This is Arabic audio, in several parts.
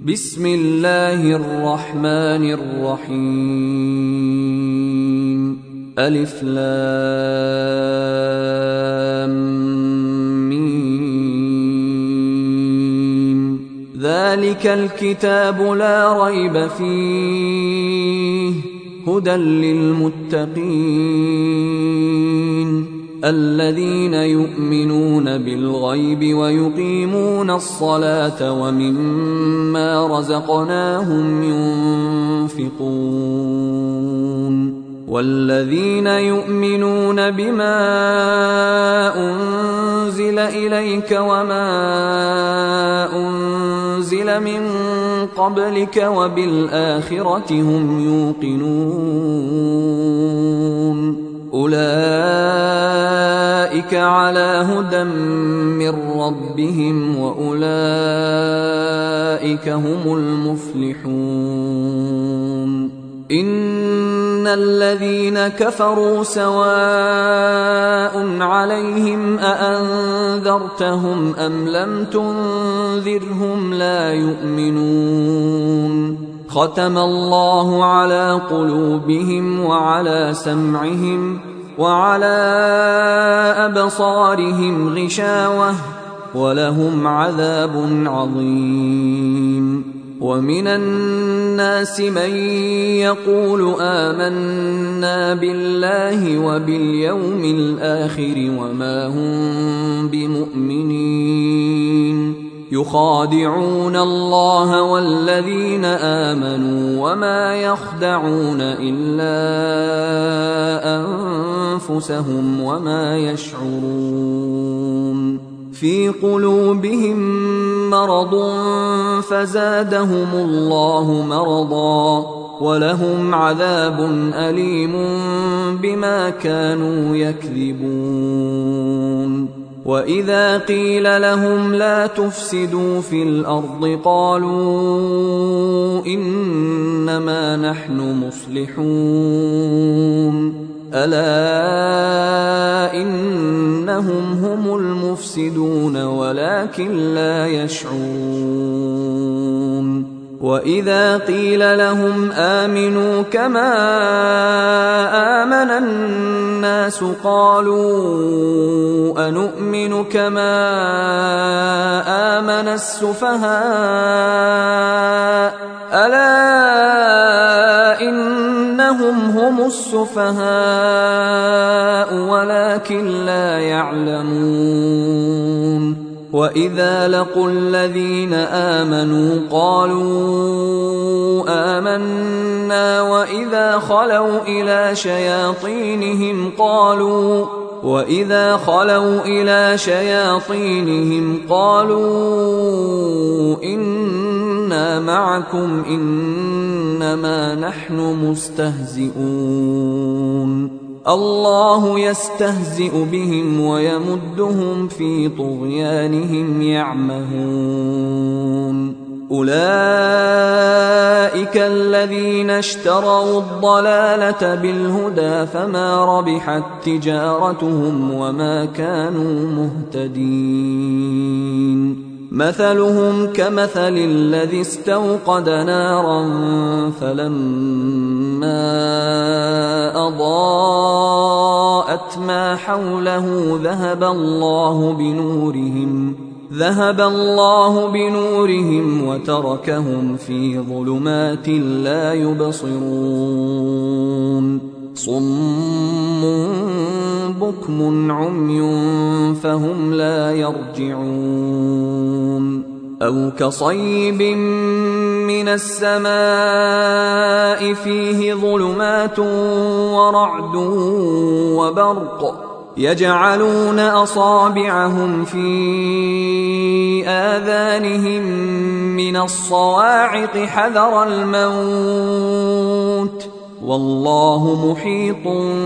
بسم الله الرحمن الرحيم ألف لام ميم ذلك الكتاب لا ريب فيه هدى للمتقين الذين يؤمنون بالغيب ويقيمون الصلاة ومما رزقناهم ينفقون والذين يؤمنون بما أنزل إليك وما أنزل من قبلك وبالآخرة هم يوقنون أولئك على هدى من ربهم وأولئك هم المفلحون إن الذين كفروا سواء عليهم أأنذرتهم أم لم تنذرهم لا يؤمنون ختم الله على قلوبهم وعلى سمعهم وعلى أبصارهم غشاوة ولهم عذاب عظيم ومن الناس من يقول آمنا بالله وباليوم الآخر وما هم بمؤمنين يخادعون الله والذين آمنوا وما يخدعون إلا أنفسهم وما يشعرون في قلوبهم مرض فزادهم الله مرضا ولهم عذاب أليم بما كانوا يكذبون وإذا قيل لهم لا تفسدوا في الأرض قالوا إنما نحن مصلحون ألا إنهم هم المفسدون ولكن لا يشعرون وإذا قيل لهم آمنوا كما آمن الناس قالوا أنؤمن كما آمن السفهاء ألا إنهم هم السفهاء ولكن لا يعلمون وإذا لقوا الذين آمنوا قالوا آمنا وإذا خلوا إلى شياطينهم قالوا إنا معكم إنما نحن مستهزئون الله يستهزئ بهم ويمدهم في طغيانهم يعمهون أولئك الذين اشتروا الضلالة بالهدى فما ربحت تجارتهم وما كانوا مهتدين مثلهم كمثل الذي استوقد نارا فلما أضاءت ما حوله ذهب الله بنورهم وتركهم في ظلمات لا يبصرون صم بكم عمي فهم لا يرجعون أو كصيب من السماء فيه ظلمات ورعد وبرق يجعلون أصابعهم في آذانهم من الصواعق حذر الموت والله محيط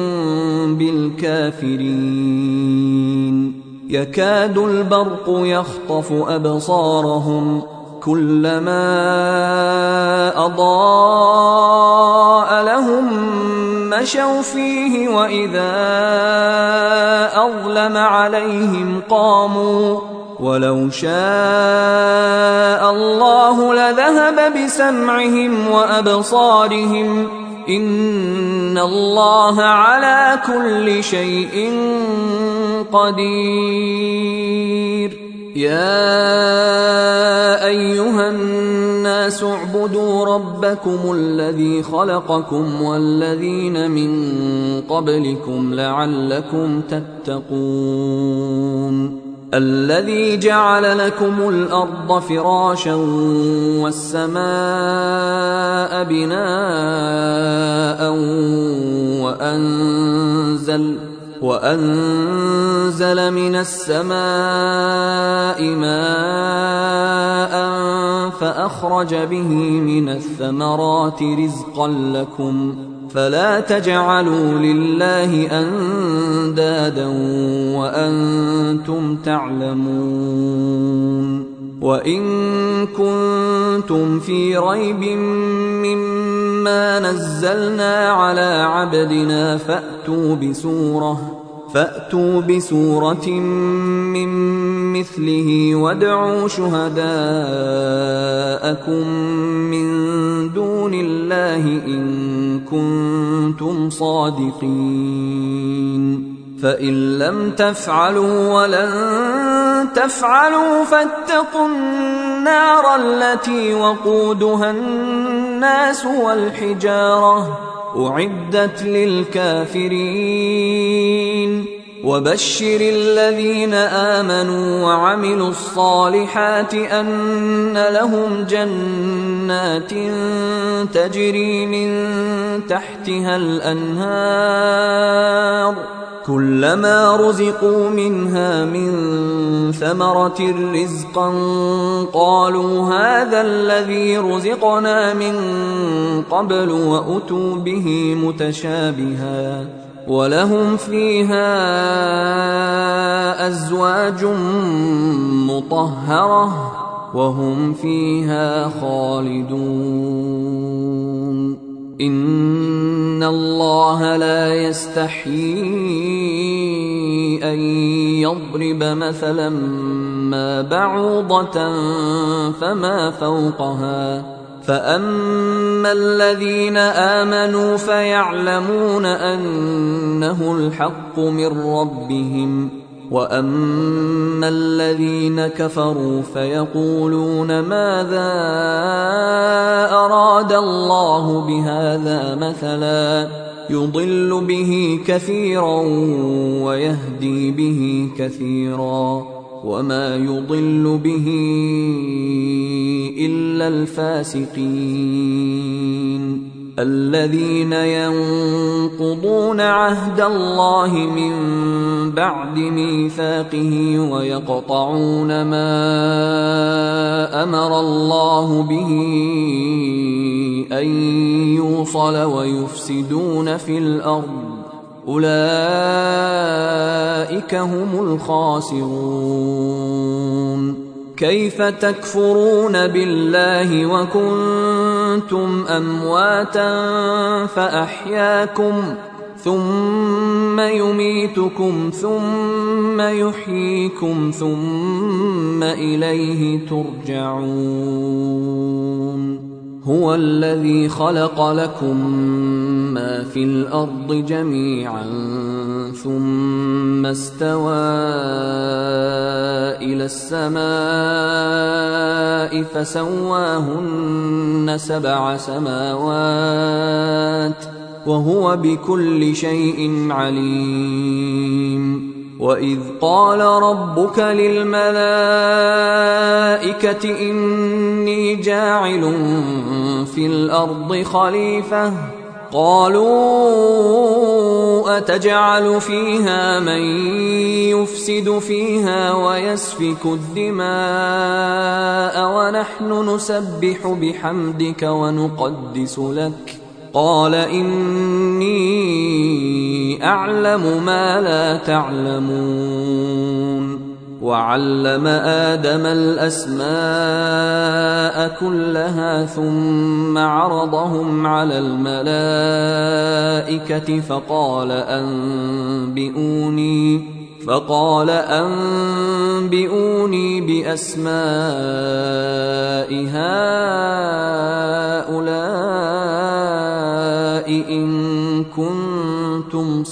بالكافرين يكاد البرق يخطف أبصارهم كلما أضاء لهم مشوا فيه وإذا أظلم عليهم قاموا ولو شاء الله لذهب يذهب بسمعهم وأبصارهم إن الله على كل شيء قدير. يا أيها الناس اعبدوا ربكم الذي خلقكم والذين من قبلكم لعلكم تتقون. الذي جعل لكم الأرض فراشا والسماء بناء وأنزل من السماء ماء فأخرج به من الثمرات رزقا لكم فلا تجعلوا لله أندادا وأنتم تعلمون. وإن كنتم في ريب مما نزلنا على عبدنا فأتوا بسورة من مثله وادعوا شهداءكم من دون الله إن كنتم صادقين. فإن لم تفعلوا ولن تفعلوا فاتقوا النار التي وقودها الناس والحجارة أعدت للكافرين. وبشر الذين آمنوا وعملوا الصالحات أن لهم جنات تجري من تحتها الأنهار كلما رزقوا منها من ثمرة رزقا قالوا هذا الذي رزقنا من قبل وأتوا به متشابها ولهم فيها أزواج مطهرة وهم فيها خالدون. إن الله لا يستحيي أن يضرب مثلا ما بعوضة فما فوقها فأما الذين آمنوا فيعلمون أنه الحق من ربهم وأما الذين كفروا فيقولون ماذا أراد الله بهذا مثلا يضل به كثيرا ويهدي به كثيرا وما يضل به إلا الفاسقين الذين ينقضون عهد الله من بعد ميثاقه ويقطعون ما أمر الله به أن يوصل ويفسدون في الأرض أولئك هم الخاسرون. كيف تكفرون بالله وكنتم أمواتا فأحياكم ثم يميتكم ثم يحييكم ثم إليه ترجعون. هو الذي خلق لكم ما في الأرض جميعا ثم استوى إلى السماء فسواهن 7 سماوات وهو بكل شيء عليم. وإذ قال ربك للملائكة إني جاعل في الأرض خليفة قالوا أتجعل فيها من يفسد فيها ويسفك الدماء ونحن نسبح بحمدك ونقدس لك قال إني أعلم ما لا تعلمون. وعلم آدم الأسماء كلها ثم عرضهم على الملائكة فقال أنبئوني بأسماء هؤلاء إن كنتم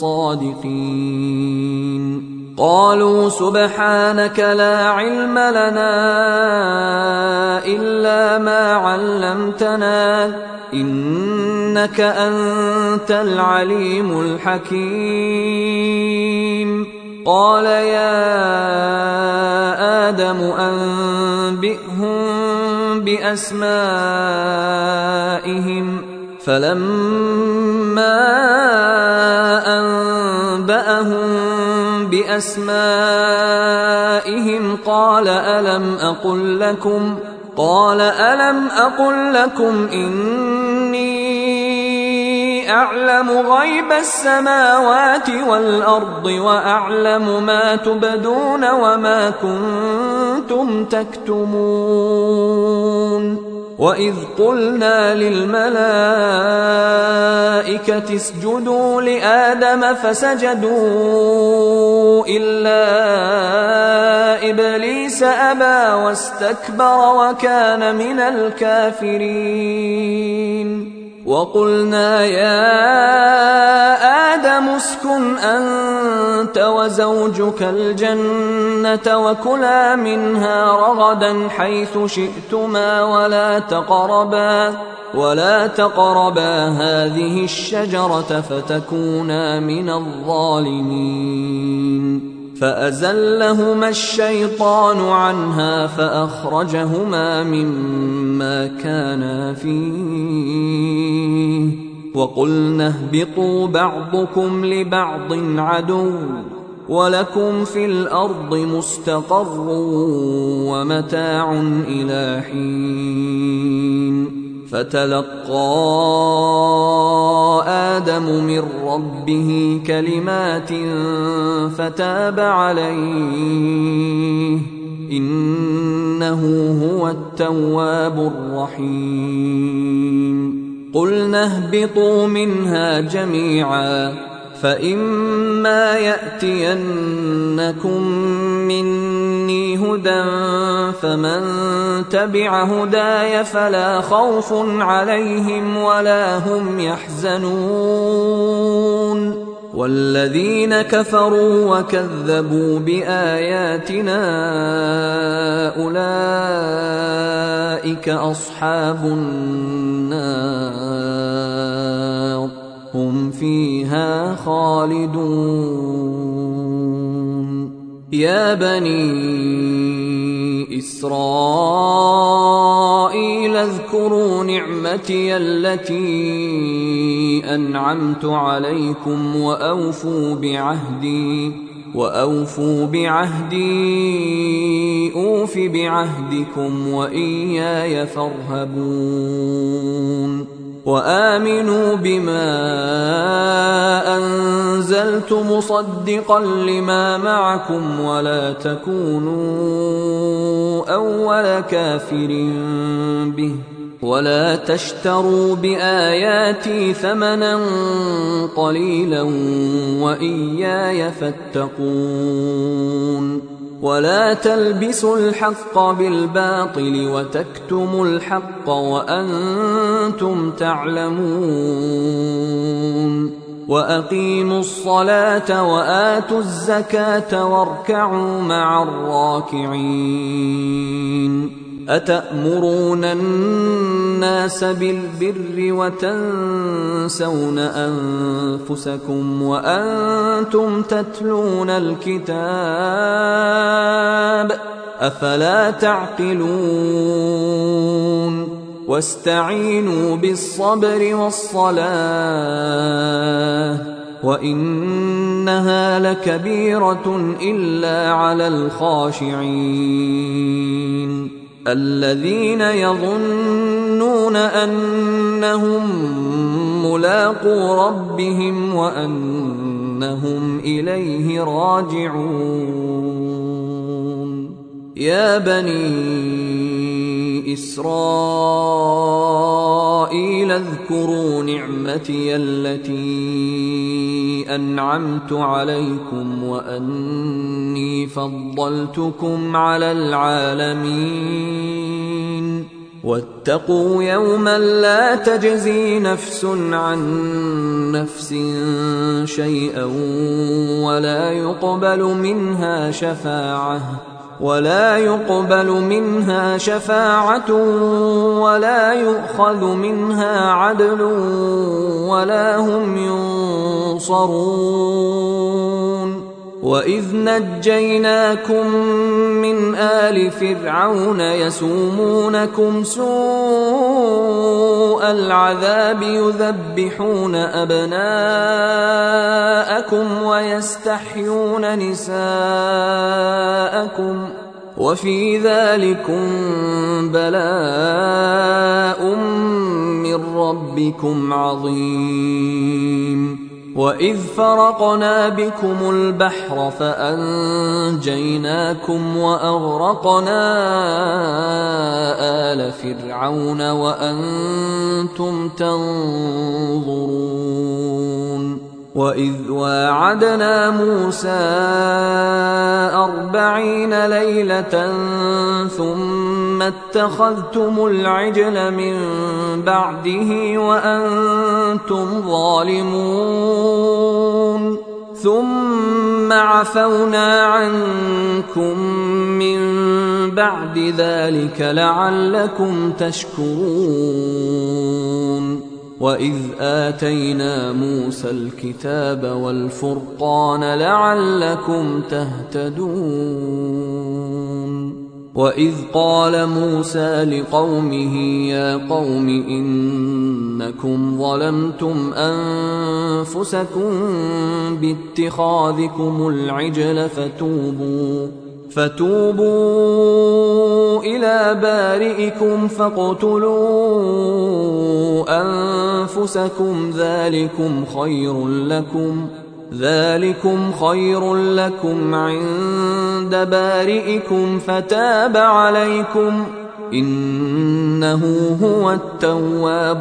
صادقين. قالوا سبحانك لا علم لنا إلا ما علمتنا إنك أنت العليم الحكيم. قال يا آدم أنبئهم بأسمائهم. فلما أنبأهم بأسمائهم قال ألم أقل لكم إني أعلم غيب السماوات والأرض وأعلم ما تبدون وما كنتم تكتمون. وإذ قلنا للملائكة اسجدوا لآدم فسجدوا إلا إبليس أبى واستكبر وكان من الكافرين. وقلنا يا آدم اسكن أنت وزوجك الجنة وكلا منها رغدا حيث شئتما ولا تقربا هذه الشجرة فتكونا من الظالمين. فأزلهما الشيطان عنها فأخرجهما مما كانا فيه وقلنا اهبطوا بعضكم لبعض عدو ولكم في الأرض مستقر ومتاع إلى حين. فتلقى آدم من ربه كلمات فتاب عليه إنه هو التواب الرحيم. قلنا اهبطوا منها جميعا فإما يأتينكم مني هدى فمن تبع هداي فلا خوف عليهم ولا هم يحزنون. والذين كفروا وكذبوا بآياتنا أولئك أصحاب النار هم فيها خالدون. يا بني إسرائيل اذكروا نعمتي التي أنعمت عليكم وأوفوا بعهدي أوف بعهدكم وإياي فارهبون. وآمنوا بما أنزلت مصدقا لما معكم ولا تكونوا أول كافر به ولا تشتروا بآياتي ثمنا قليلا وإياي فاتقون. ولا تلبسوا الحق بالباطل وتكتموا الحق وأنتم تعلمون. وأقيموا الصلاة وآتوا الزكاة واركعوا مع الراكعين. أتأمرون الناس بالبر وتنسون أنفسكم وأنتم تتلون الكتاب أفلا تعقلون. واستعينوا بالصبر والصلاة وإنها لكبيرة إلا على الخاشعين الذين يظنون أنهم ملاقو ربهم وأنهم إليه راجعون. يا بني إسرائيل وقيل اذكروا نعمتي التي أنعمت عليكم وأني فضلتكم على العالمين واتقوا يوما لا تجزي نفس عن نفس شيئا ولا يقبل منها شفاعة ولا يؤخذ منها عدل ولا هم ينصرون وإذ نجيناكم من آل فرعون يسومونكم سوء العذاب يذبحون أبناءكم ويستحيون نساءكم وفي ذلكم بلاء من ربكم عظيم وإذ فرقنا بكم البحر فأنجيناكم وأغرقنا آل فرعون وأنتم تنظرون وإذ واعدنا موسى 40 ليلة ثم اتخذتم العجل من بعده وأنتم ظالمون ثم عفونا عنكم من بعد ذلك لعلكم تشكرون وإذ آتينا موسى الكتاب والفرقان لعلكم تهتدون وإذ قال موسى لقومه يا قوم إنكم ظلمتم أنفسكم باتخاذكم العجل فتوبوا إلى بارئكم فاقتلوا أنفسكم ذلكم خير لكم عند بارئكم فتاب عليكم إنه هو التواب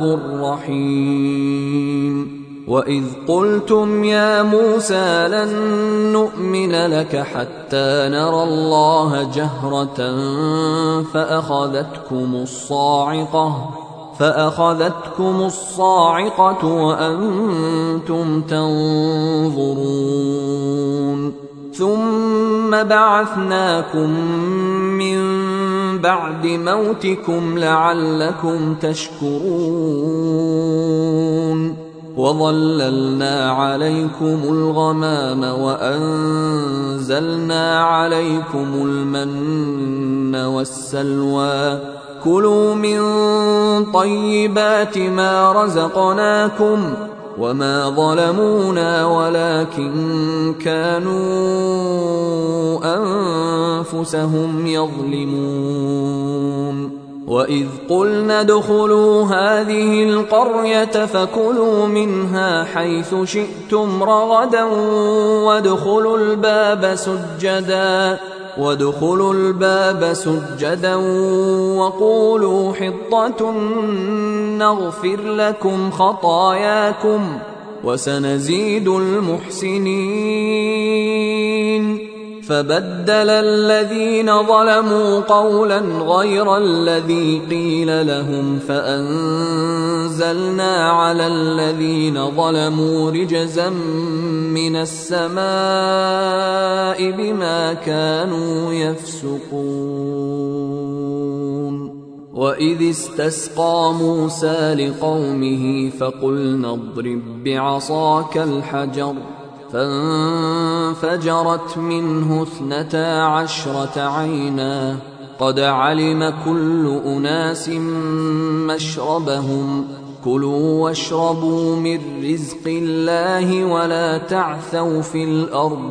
الرحيم وإذ قلتم يا موسى لن نؤمن لك حتى نرى الله جهرة فأخذتكم الصاعقة وأنتم تنظرون ثم بعثناكم من بعد موتكم لعلكم تشكرون وظللنا عليكم الغمام وأنزلنا عليكم المن والسلوى كلوا من طيبات ما رزقناكم وما ظلمونا ولكن كانوا أنفسهم يظلمون وإذ قلنا ادخلوا هذه القرية فكلوا منها حيث شئتم رغدا وادخلوا الباب سجدا وقولوا حطة نغفر لكم خطاياكم وسنزيد المحسنين فبدل الذين ظلموا قولا غير الذي قيل لهم فأنزلنا على الذين ظلموا رجزا من السماء بما كانوا يفسقون وإذ استسقى موسى لقومه فقلنا اضرب بعصاك الحجر فانفجرت منه 12 عينا قد علم كل أناس مشربهم كلوا واشربوا من رزق الله ولا تعثوا في الأرض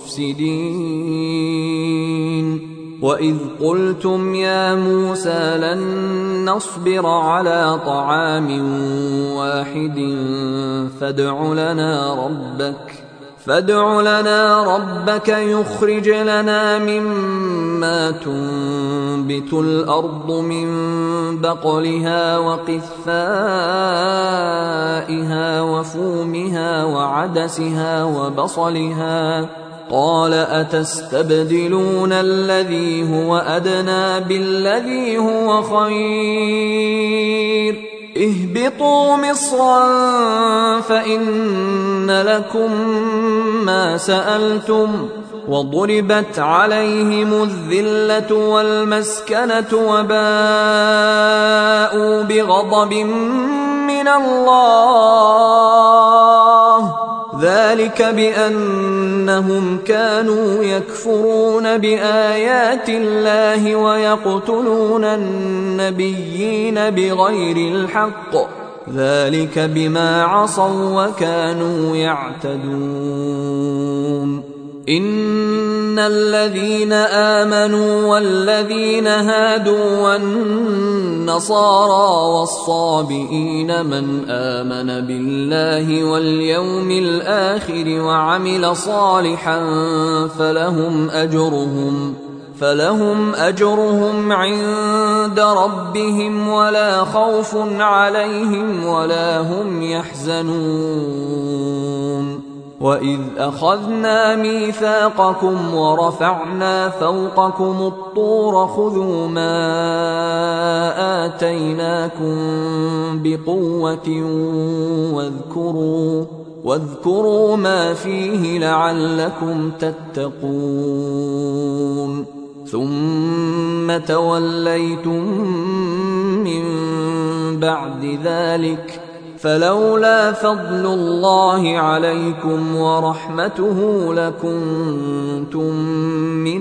مفسدين وإذ قلتم يا موسى لن نصبر على طعام واحد فادع فادع لنا ربك يخرج لنا مما تنبت الأرض من بقلها وقثائها وفومها وعدسها وبصلها قال أتستبدلون الذي هو أدنى بالذي هو خير اهبطوا مصرا فإن لكم ما سألتم وضربت عليهم الذلة والمسكنة وباءوا بغضب من الله ذلك بأنهم كانوا يكفرون بآيات الله ويقتلون النبيين بغير الحق ذلك بما عصوا وكانوا يعتدون إن الذين آمنوا والذين هادوا والنصارى والصابئين من آمن بالله واليوم الآخر وعمل صالحا فلهم أجرهم عند ربهم ولا خوف عليهم ولا هم يحزنون وإذ أخذنا ميثاقكم ورفعنا فوقكم الطور خذوا ما آتيناكم بقوة واذكروا ما فيه لعلكم تتقون ثم توليتم من بعد ذلك فلولا فضل الله عليكم ورحمته لكنتم من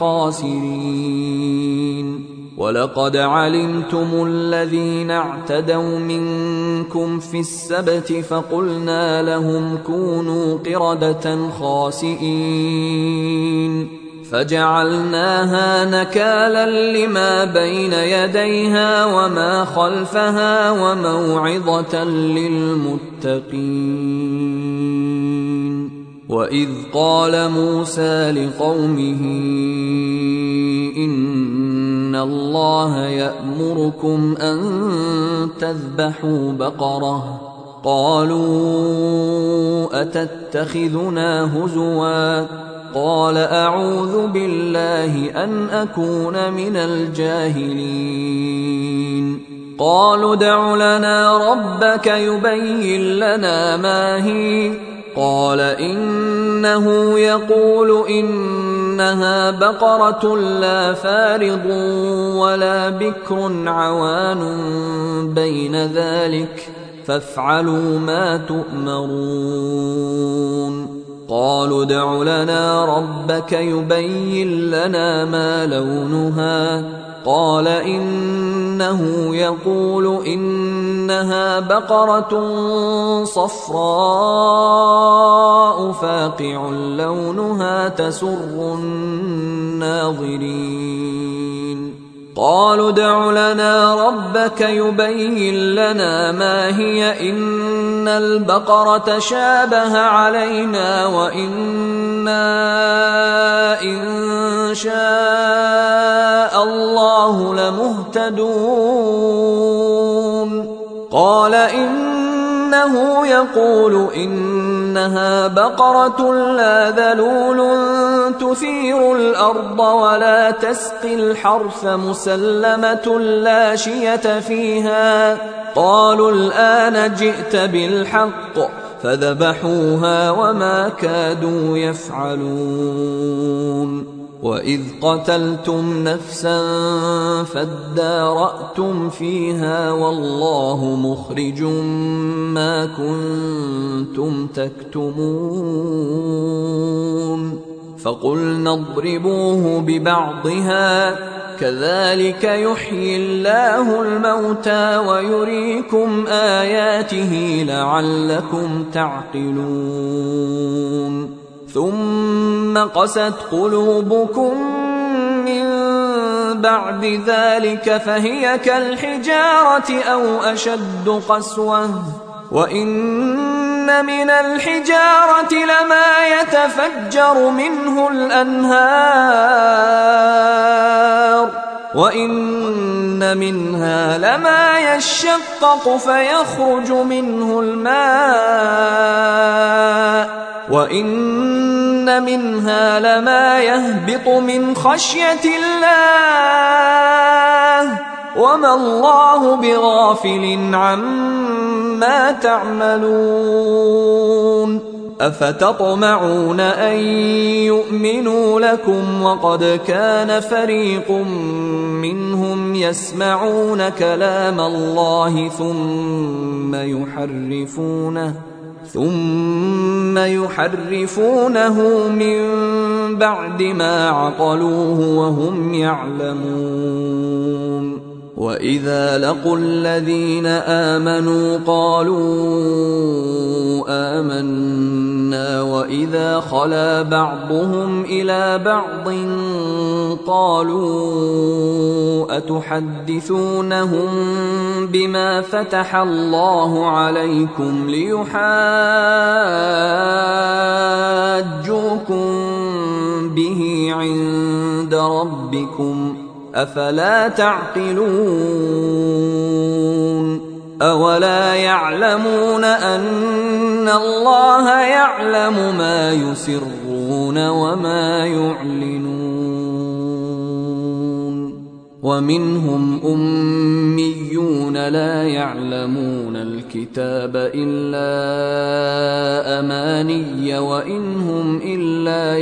الخاسرين ولقد علمتم الذين اعتدوا منكم في السبت فقلنا لهم كونوا قردة خاسئين فجعلناها نكالا لما بين يديها وما خلفها وموعظة للمتقين وإذ قال موسى لقومه إن الله يأمركم أن تذبحوا بقرة قالوا أتتخذنا هزوا قال أعوذ بالله أن أكون من الجاهلين قالوا ادع لنا ربك يبين لنا ما هي قال إنه يقول إنها بقرة لا فارض ولا بكر عوان بين ذلك فافعلوا ما تؤمرون قالوا ادع لنا ربك يبين لنا ما لونها قال إنه يقول إنها بقرة صفراء فاقع لونها تسر الناظرين قالوا ادع لنا ربك يبين لنا ما هي إن البقرة شابه علينا وإنا إن شاء الله لمهتدون قال إنه يقول إنها بقرة لا ذلول تثير الأرض ولا تسقي الحرث مسلمة لا شية فيها قالوا الآن جئت بالحق فذبحوها وما كادوا يفعلون وإذ قتلتم نفسا فادارأتم فيها والله مخرج ما كنتم تكتمون فقلنا اضربوه ببعضها كذلك يحيي الله الموتى ويريكم آياته لعلكم تعقلون ثم قست قلوبكم من بعد ذلك فهي كالحجارة أو أشد قسوة وإن من الحجارة لما يتفجر منه الأنهار وإن منها لما يشقق فيخرج منه الماء وإن منها لما يهبط من خشية الله وما الله بغافل عما تعملون أفتطمعون أن يؤمنوا لكم وقد كان فريق منهم يسمعون كلام الله ثم يحرفونه من بعد ما عقلوه وهم يعلمون وإذا لقوا الذين آمنوا قالوا آمنا وإذا خلا بعضهم إلى بعض قالوا أتحدثونهم بما فتح الله عليكم ليحاجوكم به عند ربكم أفلا تعقلون أولا يعلمون أن الله يعلم ما يسرون وما يعلنون ومنهم أميون لا يعلمون الكتاب إلا أماني وإن هم إلا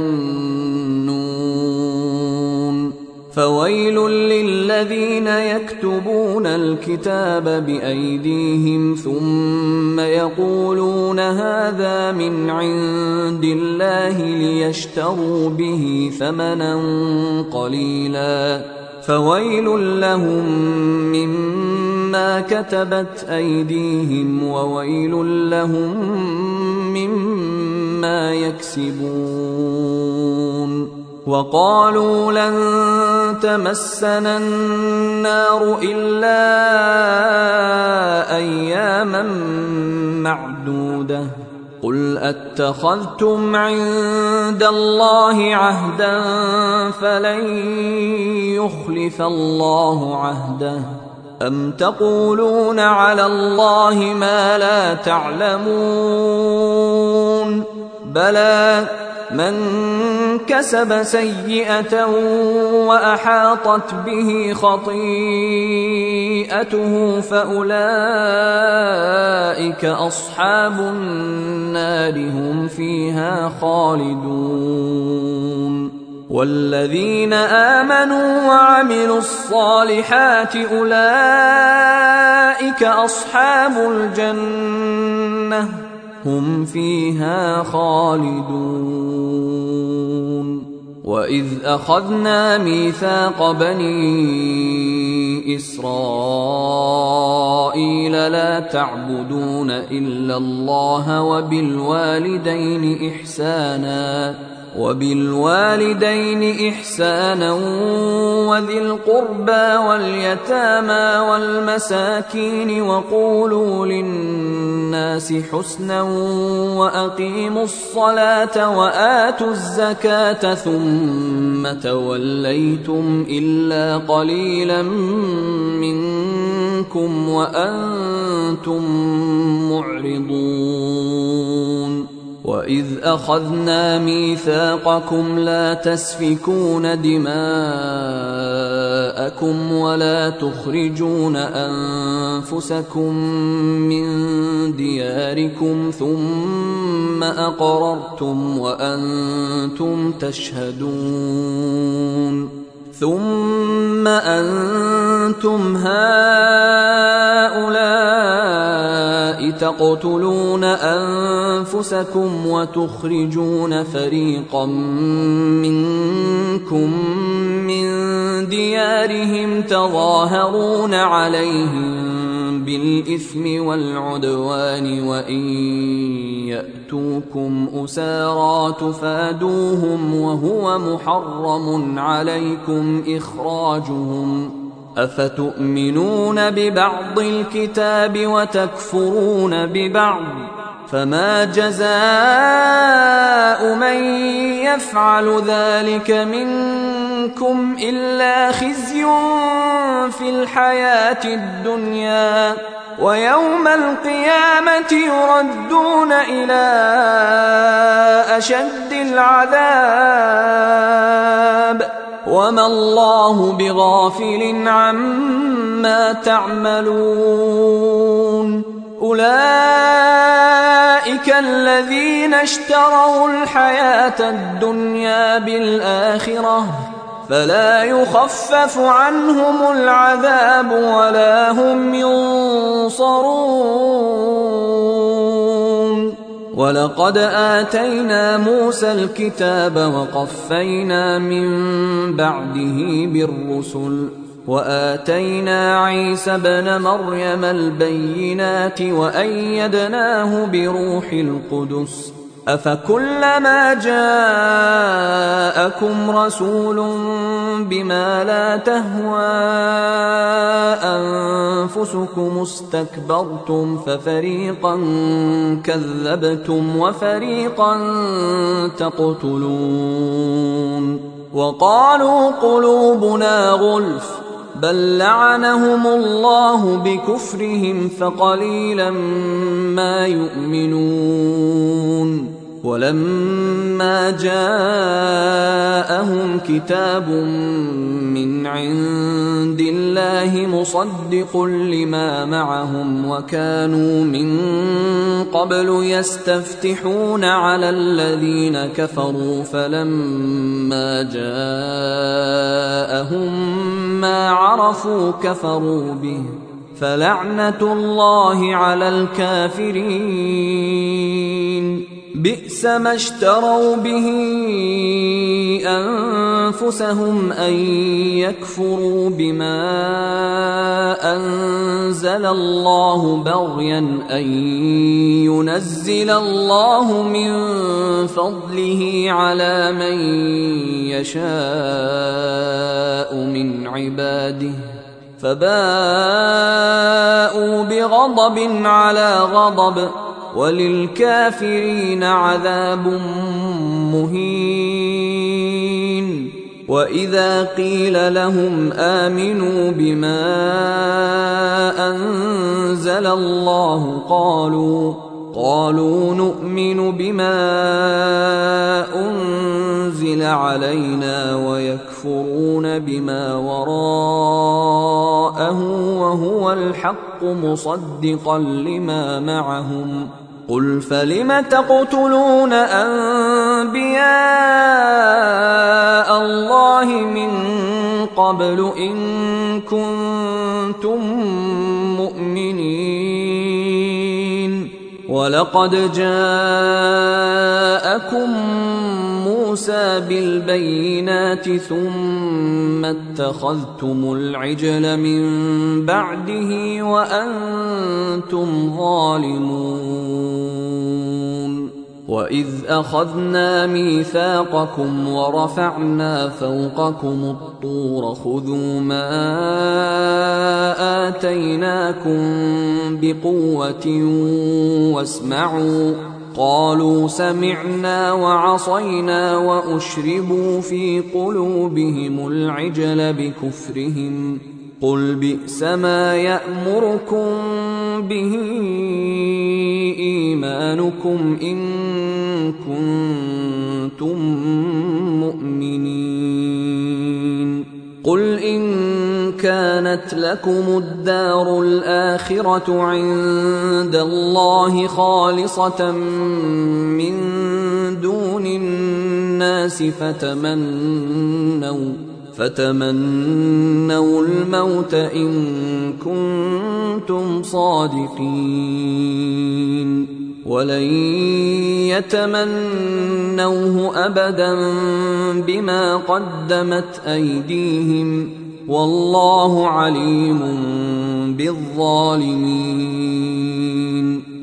يظنون فويل للذين يكتبون الكتاب بأيديهم ثم يقولون هذا من عند الله ليشتروا به ثمنا قليلا فويل لهم مما كتبت أيديهم وويل لهم مما يكسبون وقالوا لن تمسنا النار إلا أياما معدودة قل أتخذتم عند الله عهدا فلن يخلف الله عهده أم تقولون على الله ما لا تعلمون بلى من كسب سيئة وأحاطت به خطيئته فأولئك أصحاب النار هم فيها خالدون والذين آمنوا وعملوا الصالحات أولئك أصحاب الجنة هم فيها خالدون وإذ أخذنا ميثاق بني إسرائيل لا تعبدون إلا الله وبالوالدين إحسانا وذي القربى واليتامى والمساكين وقولوا للناس حسنا وأقيموا الصلاة وآتوا الزكاة ثم توليتم إلا قليلا منكم وأنتم معرضون وإذ أخذنا ميثاقكم لا تسفكون دماءكم ولا تخرجون أنفسكم من دياركم ثم أقررتم وأنتم تشهدون ثم أنتم هؤلاء تقتلون أنفسكم وتخرجون فريقا منكم من ديارهم تظاهرون عليهم بالإثم والعدوان وإن يأتوكم أسارى تفادوهم وهو محرم عليكم إخراجهم أفتؤمنون ببعض الكتاب وتكفرون ببعض فما جزاء من يفعل ذلك منكم إلا خزي في الحياة الدنيا ويوم القيامة يردون إلى أشد العذاب وما الله بغافل عما تعملون أولئك الذين اشتروا الحياة الدنيا بالآخرة فلا يخفف عنهم العذاب ولا هم ينصرون ولقد آتينا موسى الكتاب وقفينا من بعده بالرسل وآتينا عيسى ابن مريم البينات وأيدناه بروح القدس أفكلما جاءكم رسول بما لا تهوى أنفسكم استكبرتم ففريقا كذبتم وفريقا تقتلون وقالوا قلوبنا غلف بل لعنهم الله بكفرهم فقليلا ما يؤمنون ولما جاءهم كتاب من عند الله مصدق لما معهم وكانوا من قبل يستفتحون على الذين كفروا فلما جاءهم ما عرفوا كفروا به فلعنة الله على الكافرين بئس ما اشتروا به أنفسهم أن يكفروا بما أنزل الله بغيا أن ينزل الله من فضله على من يشاء من عباده فباءوا بغضب على غضب وللكافرين عذاب مهين وإذا قيل لهم آمنوا بما أنزل الله قالوا نؤمن بما أنزل علينا ويكفرون بما وراءه وهو الحق مصدقا لما معهم قل فلم تقتلون أنبياء الله من قبل إن كنتم مؤمنين ولقد جاءكم موسى بالبينات ثم اتخذتم العجل من بعده وأنتم ظالمون وإذ أخذنا ميثاقكم ورفعنا فوقكم الطور خذوا ما آتيناكم بقوة واسمعوا قالوا سمعنا وعصينا وأشربوا في قلوبهم العجل بكفرهم قل بئس ما يأمركم به إيمانكم إن كنتم مؤمنين قل إن كانت لكم الدار الآخرة عند الله خالصة من دون الناس فتمنوا الموت إن كنتم صادقين ولن يتمنوه أبدا بما قدمت أيديهم والله عليم بالظالمين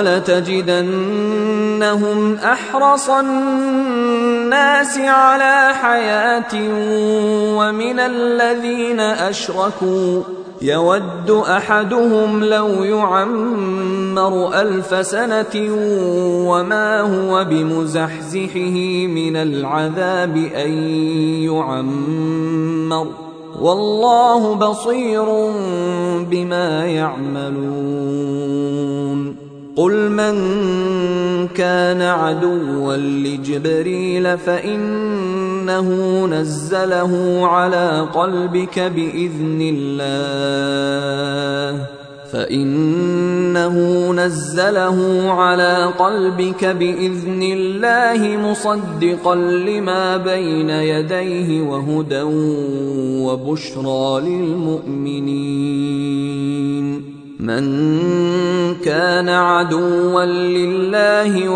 ولتجدنهم أحرص الناس على حياة ومن الذين أشركوا يود أحدهم لو يعمر 1000 سنة وما هو بمزحزحه من العذاب أن يعمر والله بصير بما يعملون قل من كان عدوا لجبريل فإنه نزله على قلبك بإذن الله مصدقا لما بين يديه وهدى وبشرى للمؤمنين من كان عدوا لله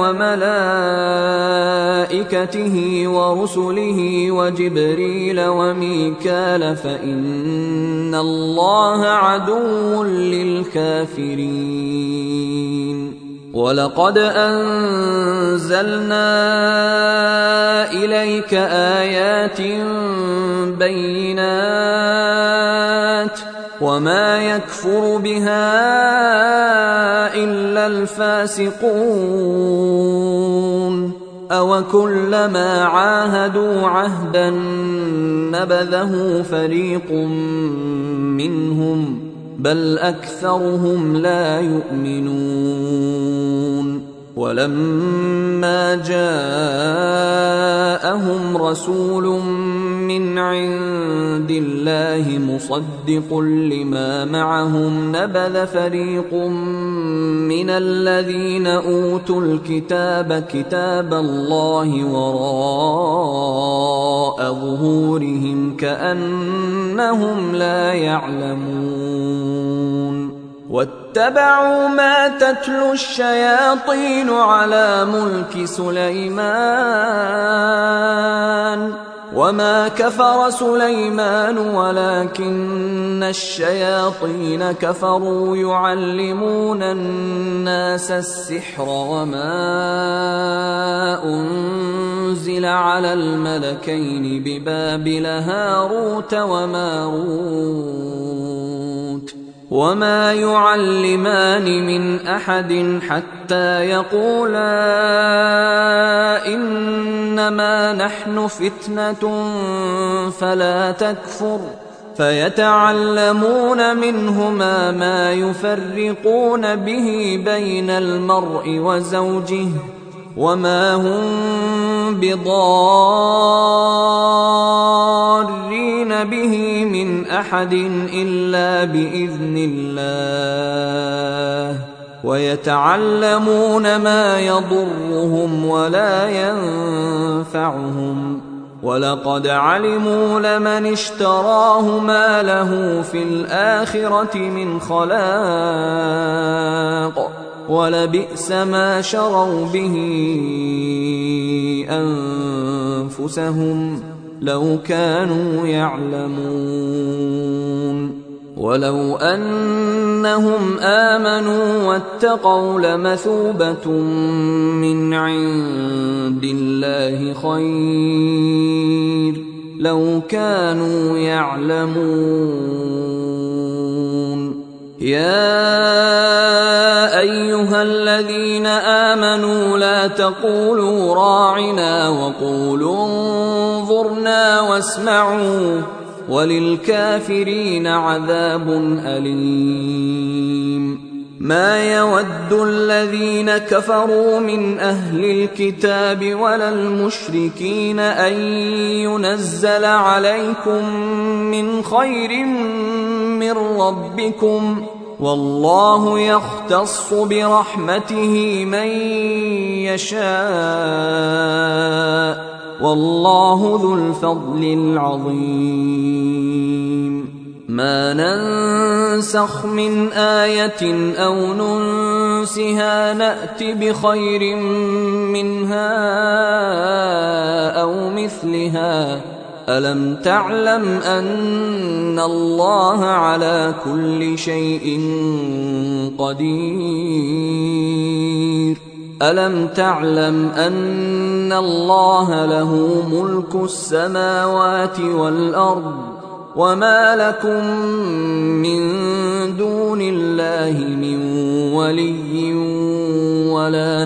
وملائكته ورسله وجبريل وميكال فإن الله عدو للكافرين ولقد أنزلنا إليك آيات بينات وما يكفر بها إلا الفاسقون أوكلما عاهدوا عهدا نبذه فريق منهم بل أكثرهم لا يؤمنون ولما جاءهم رسول من عند الله مصدق لما معهم نبذ فريق من الذين أوتوا الكتاب كتاب الله وراء ظهورهم كأنهم لا يعلمون واتبعوا ما تتلو الشياطين على ملك سليمان وما كفر سليمان ولكن الشياطين كفروا يعلمون الناس السحر وما أنزل على الملكين ببابل هاروت وماروت وما يعلمان من أحد حتى يقولا إنما نحن فتنة فلا تكفر فيتعلمون منهما ما يفرقون به بين المرء وزوجه وما هم بضارين به من أحد إلا بإذن الله ويتعلمون ما يضرهم ولا ينفعهم ولقد علموا لمن اشتراه ما له في الآخرة من خلاق ولبئس ما شروا به أنفسهم لو كانوا يعلمون ولو أنهم آمنوا واتقوا لمثوبة من عند الله خير لو كانوا يعلمون يا أيها الذين آمنوا لا تقولوا راعنا وقولوا انظرنا واسمعوا وللكافرين عذاب أليم ما يود الذين كفروا من أهل الكتاب ولا المشركين أن ينزل عليكم من خير من ربكم والله يختص برحمته من يشاء والله ذو الفضل العظيم ما ننسخ من آية أو ننسها نأت بخير منها أو مثلها ألم تعلم أن الله على كل شيء قدير ألم تعلم أن الله له ملك السماوات والأرض وما لكم من دون الله من ولي ولا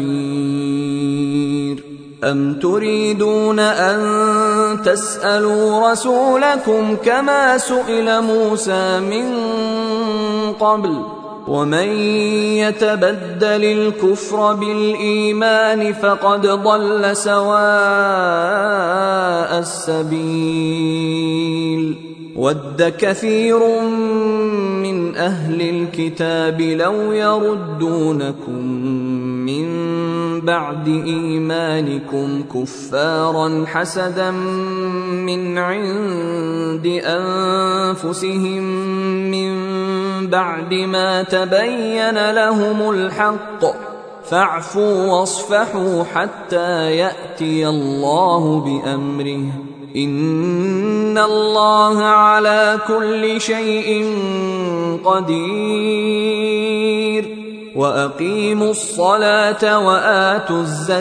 نصير أم تريدون أن تسألوا رسولكم كما سئل موسى من قبل ومن يتبدل الكفر بالإيمان فقد ضل سواء السبيل ود كثير من أهل الكتاب لو يردونكم من بعد إيمانكم كفارا حسدا من عند أنفسهم من بعد ما تبين لهم الحق فاعفوا واصفحوا حتى يأتي الله بأمره إن الله على كل شيء قدير وأقيموا الصلاة وآتوا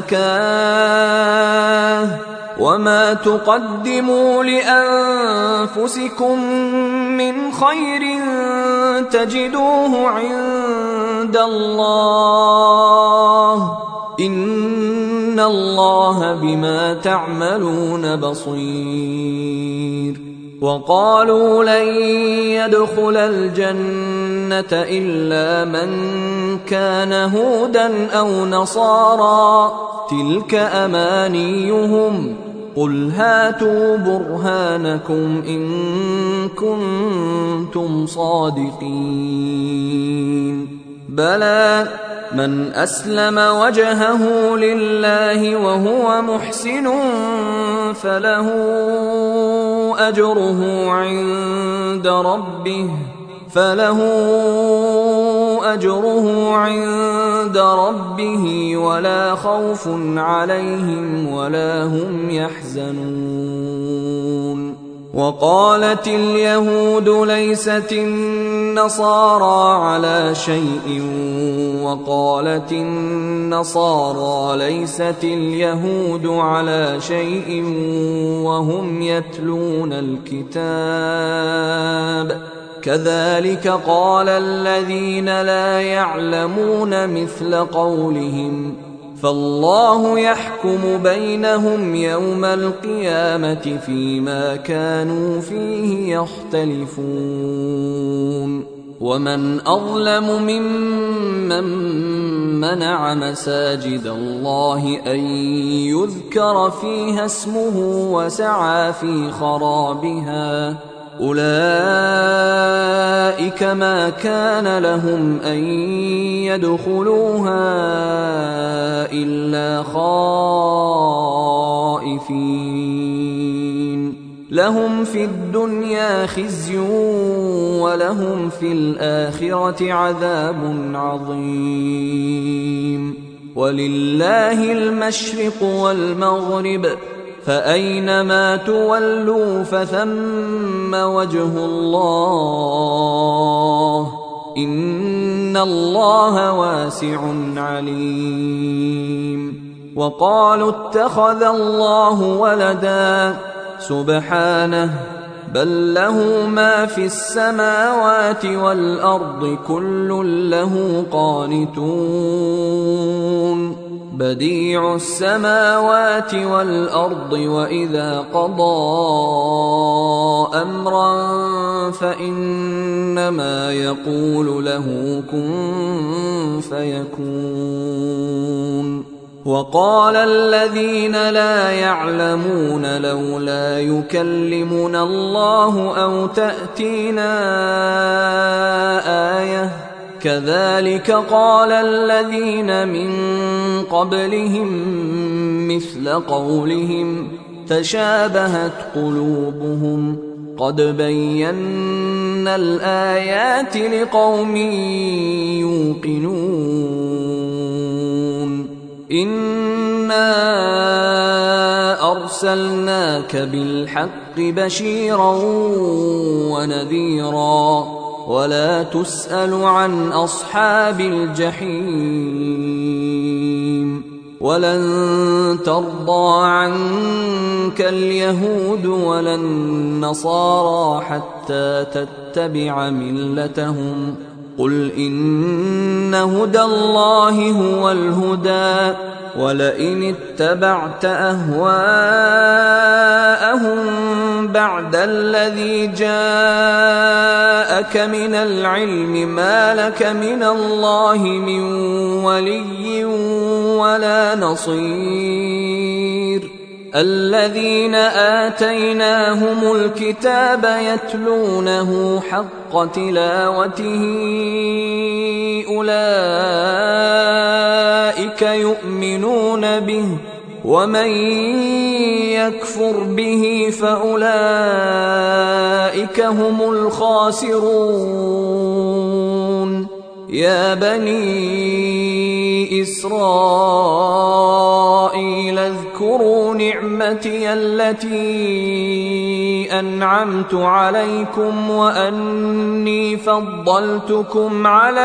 الزكاة وما تقدموا لأنفسكم من خير تجدوه عند الله إن الله بما تعملون بصير وقالوا لن يدخل الجنة إلا من كان هودا أو نصارى تلك أمانيهم قل هاتوا برهانكم إن كنتم صادقين بلى من أسلم وجهه لله وهو محسن فله أجره عند ربه ولا خوف عليهم ولا هم يحزنون وقالت اليهود ليست النصارى على شيء وقالت النصارى ليست اليهود على شيء وهم يتلون الكتاب كذلك قال الذين لا يعلمون مثل قولهم فالله يحكم بينهم يوم القيامة فيما كانوا فيه يختلفون ومن أظلم ممن منع مساجد الله أن يذكر فيها اسمه وسعى في خرابها أولئك ما كان لهم أن يدخلوها إلا خائفين لهم في الدنيا خزي ولهم في الآخرة عذاب عظيم ولله المشرق والمغرب فأينما تولوا فثم وجه الله إن الله واسع عليم وقالوا اتخذ الله ولدا سبحانه بل له ما في السماوات والأرض كل له قانتون بديع السماوات والأرض وإذا قضى أمرا فإنما يقول له كن فيكون وقال الذين لا يعلمون لولا يكلمنا الله أو تأتينا آية كذلك قال الذين من قبلهم مثل قولهم تشابهت قلوبهم قد بينا الآيات لقوم يوقنون إنا أرسلناك بالحق بشيرا ونذيرا ولا تسأل عن أصحاب الجحيم ولن ترضى عنك اليهود ولا النصارى حتى تتبع ملتهم قل إن هدى الله هو الهدى ولئن اتبعت أهواءهم بعد الذي جاءك من العلم ما لك من الله من ولي ولا نصير الذين آتيناهم الكتاب يتلونه حق تلاوته أولئك يؤمنون به ومن يكفر به فأولئك هم الخاسرون يا بني إسرائيل اذكروا نعمتي التي أنعمت عليكم وأني فضلتكم على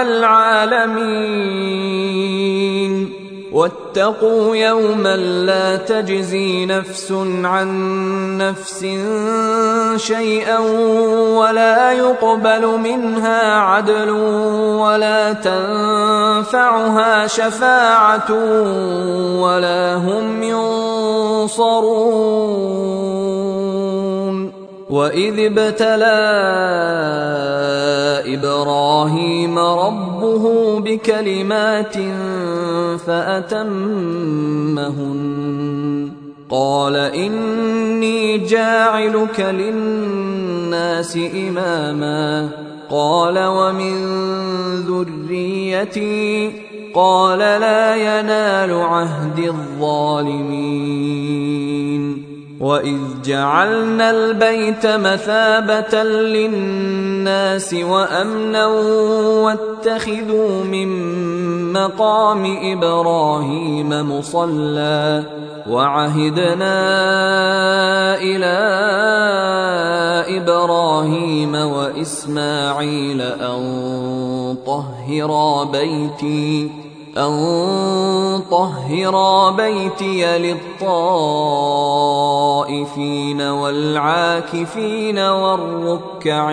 العالمين واتقوا يوما لا تجزي نفس عن نفس شيئا ولا يقبل منها عدل ولا تنفعها شفاعة ولا هم ينصرون وإذ ابتلى إبراهيم ربه بكلمات فأتمهن قال إني جاعلك للناس إماما قال ومن ذريتي قال لا ينال عهد الظالمين وإذ جعلنا البيت مثابة للناس وأمنا واتخذوا من مقام إبراهيم مصلى وعهدنا إلى إبراهيم وإسماعيل أن طهرا بيتي للطائفين والعاكفين والركع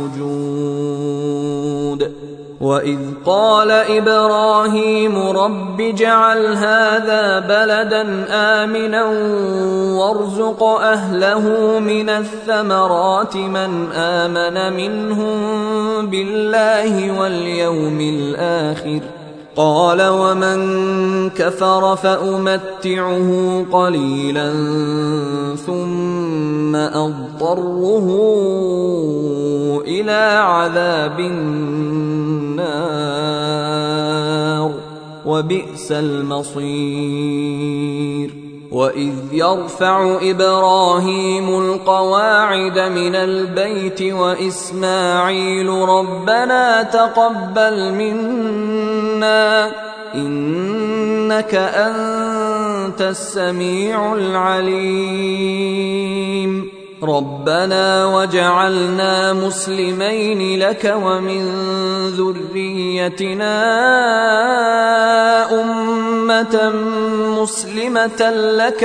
السجود وإذ قال إبراهيم رب اجعل هذا بلدا آمنا وارزق أهله من الثمرات من آمن منهم بالله واليوم الآخر قال ومن كفر فأمتعه قليلا ثم أضطره إلى عذاب النار وبئس المصير وإذ يرفع إبراهيم القواعد من البيت وإسماعيل ربنا تقبل منا إنك أنت السميع العليم ربنا وجعلنا مسلمين لك ومن ذريتنا أمة مسلمة لك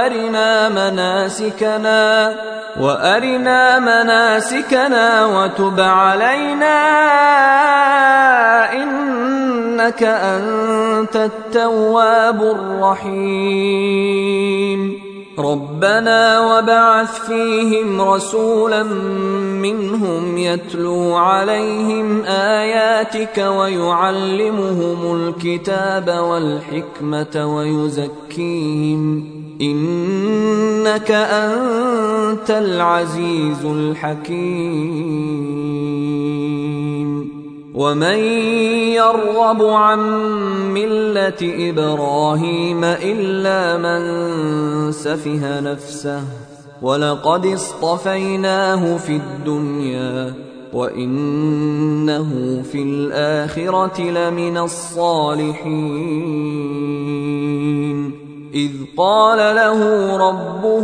وأرنا مناسكنا وتب علينا إنك أنت التواب الرحيم ربنا وبعث فيهم رسولا منهم يتلو عليهم آياتك ويعلمهم الكتاب والحكمة ويزكيهم إنك أنت العزيز الحكيم ومن يرغب عن ملة إبراهيم إلا من سفه نفسه ولقد اصطفيناه في الدنيا وإنه في الآخرة لمن الصالحين إذ قال له ربه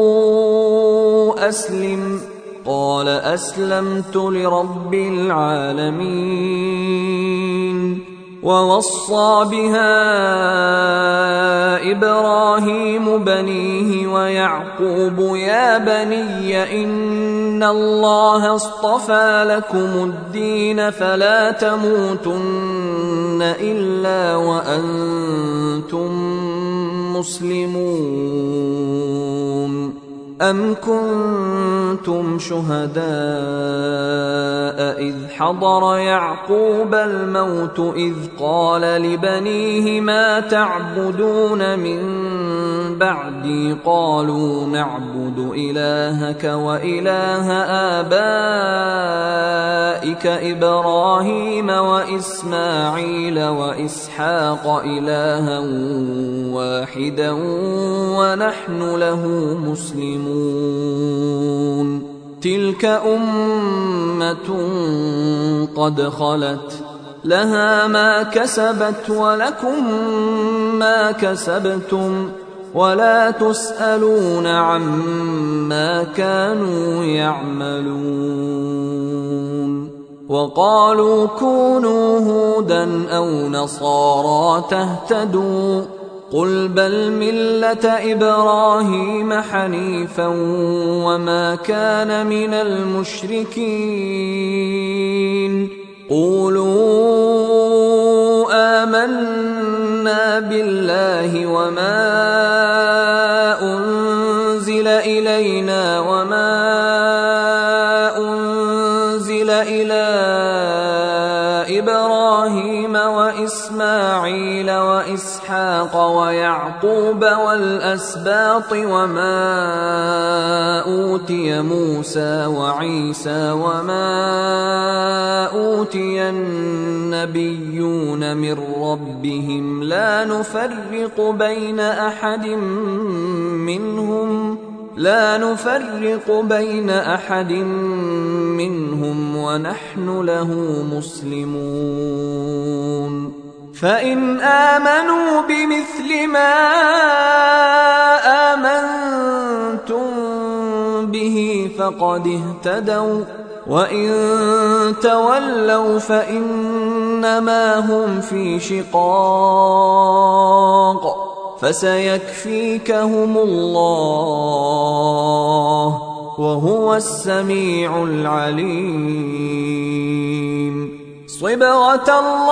أسلم قال أسلمت لرب العالمين ووصى بها إبراهيم بنيه ويعقوب يا بني إن الله اصطفى لكم الدين فلا تموتن إلا وأنتم مسلمون أم كنتم شهداء إذ حضر يعقوب الموت إذ قال لبنيه ما تعبدون من بعدي قالوا نعبد إلهك وإله آبائك إبراهيم وإسماعيل وإسحاق إلها واحدا ونحن له مسلمون تلك أمة قد خلت لها ما كسبت ولكم ما كسبتم ولا تسألون عما كانوا يعملون وقالوا كونوا هودا أو نصارى تهتدوا قل بل ملة إبراهيم حنيفا وما كان من المشركين قولوا آمنا بالله وما أنزل إلينا وما أنزل إلى إبراهيم وإسماعيل وإسحاق ويعقوب والأسباط وما أوتي موسى وعيسى وما أوتي النبيون من ربهم لا نفرق بين أحد منهم ونحن له مسلمون فإن آمنوا بمثل ما آمنتم به فقد اهتدوا وإن تولوا فإنما هم في شقاق فسيكفيكهم الله وهو السميع العليم صبغة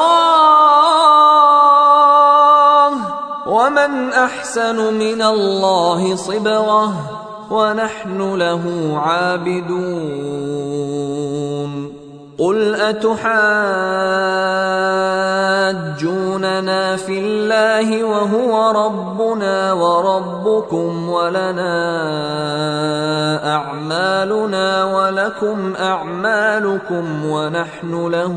الله ومن أحسن من الله صبغة ونحن له عابدون قل أتحاجوننا في الله وهو ربنا وربكم ولنا أعمالنا ولكم أعمالكم ونحن له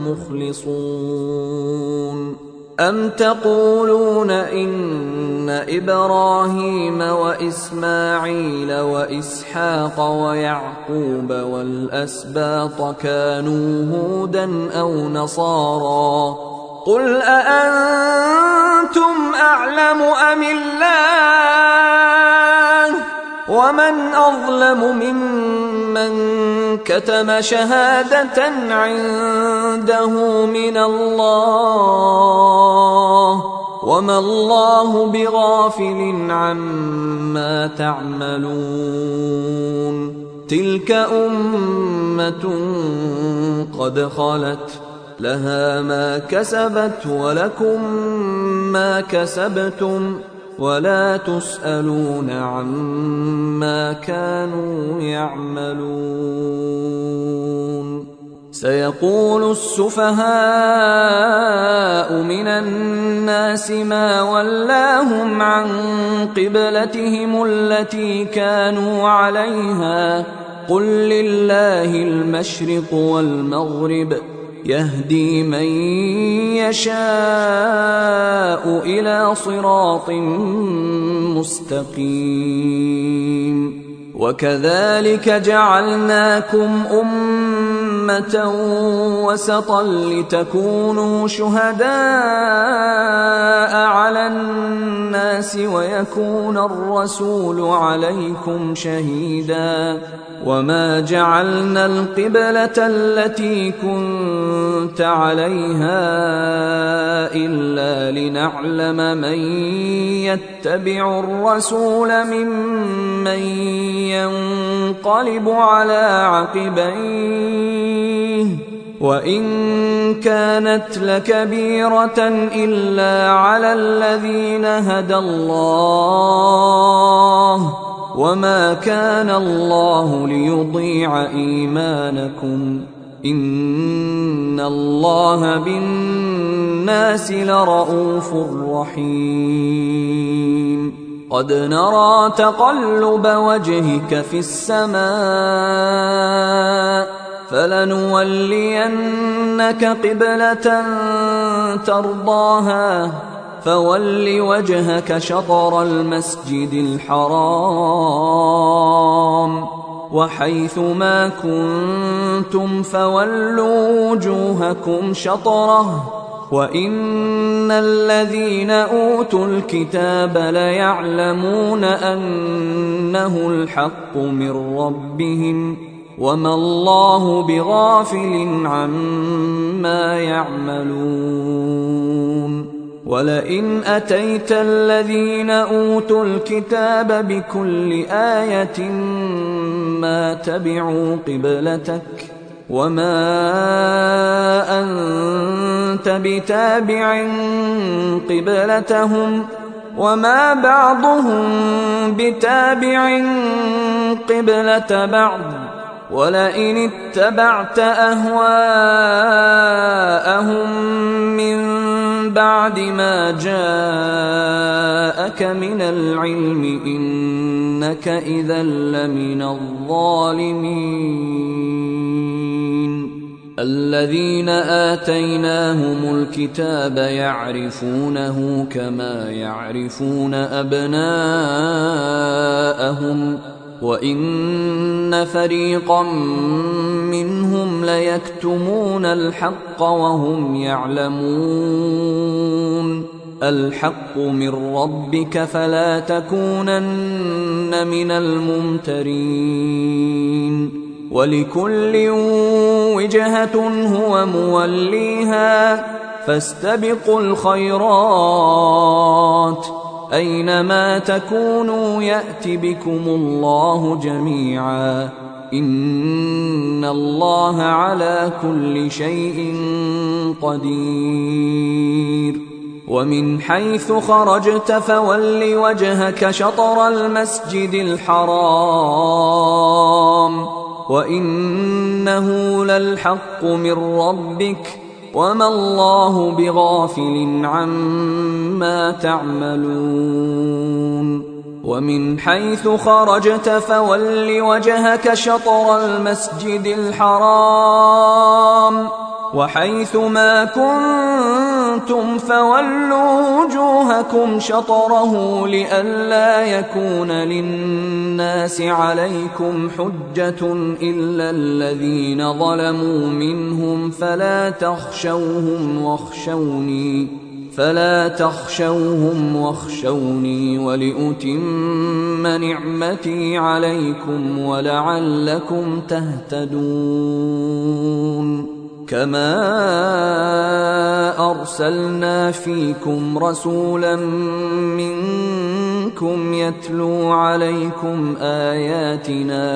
مخلصون أم تقولون إن إبراهيم وإسماعيل وإسحاق ويعقوب والأسباط كانوا هودا أو نصارى قل أأنتم أعلم أم الله ومن أظلم ممن كتم شهادة عنده من الله وما الله بغافل عما تعملون تلك أمة قد خلت لها ما كسبت ولكم ما كسبتم ولا تسألون عما كانوا يعملون سيقول السفهاء من الناس ما ولاهم عن قبلتهم التي كانوا عليها قل لله المشرق والمغرب يهدي من يشاء إلى صراط مستقيم وكذلك جعلناكم أمة وسطا لتكونوا شهداء على الناس ويكون الرسول عليكم شهيدا وما جعلنا القبلة التي كنت عليها إلا لنعلم من يتبع الرسول ممن ينقلب على عقبيه وإن كانت لكبيرة إلا على الذين هدى الله وما كان الله ليضيع إيمانكم إن الله بالناس لرءوف رحيم قد نرى تقلب وجهك في السماء فلنولينك قبلة ترضاها فول وجهك شطر المسجد الحرام وحيث ما كنتم فولوا وجوهكم شطره وإن الذين أوتوا الكتاب ليعلمون أنه الحق من ربهم وما الله بغافل عما يعملون ولئن أتيت الذين أوتوا الكتاب بكل آية ما تبعوا قبلتك وما أنت بتابع قبلتهم وما بعضهم بتابع قبلة بعض ولئن اتبعت أهواءهم من بعد ما جاءك من العلم إنك إذا لمن الظالمين الذين آتيناهم الكتاب يعرفونه كما يعرفون أبناءهم وإن فريقا منهم ليكتمون الحق وهم يعلمون الحق من ربك فلا تكونن من الممترين ولكل وجهة هو موليها فاستبقوا الخيرات أينما تكونوا يأت بكم الله جميعا إن الله على كل شيء قدير ومن حيث خرجت فول وجهك شطر المسجد الحرام وإنه للحق من ربك وما الله بغافل عما تعملون ومن حيث خرجت فول وجهك شطر المسجد الحرام وحيث ما كنتم فولوا وجوهكم شطره لئلا يكون للناس عليكم حجة إلا الذين ظلموا منهم فلا تخشوهم واخشوني ولأتم نعمتي عليكم ولعلكم تهتدون كما أرسلنا فيكم رسولا منكم يتلو عليكم آياتنا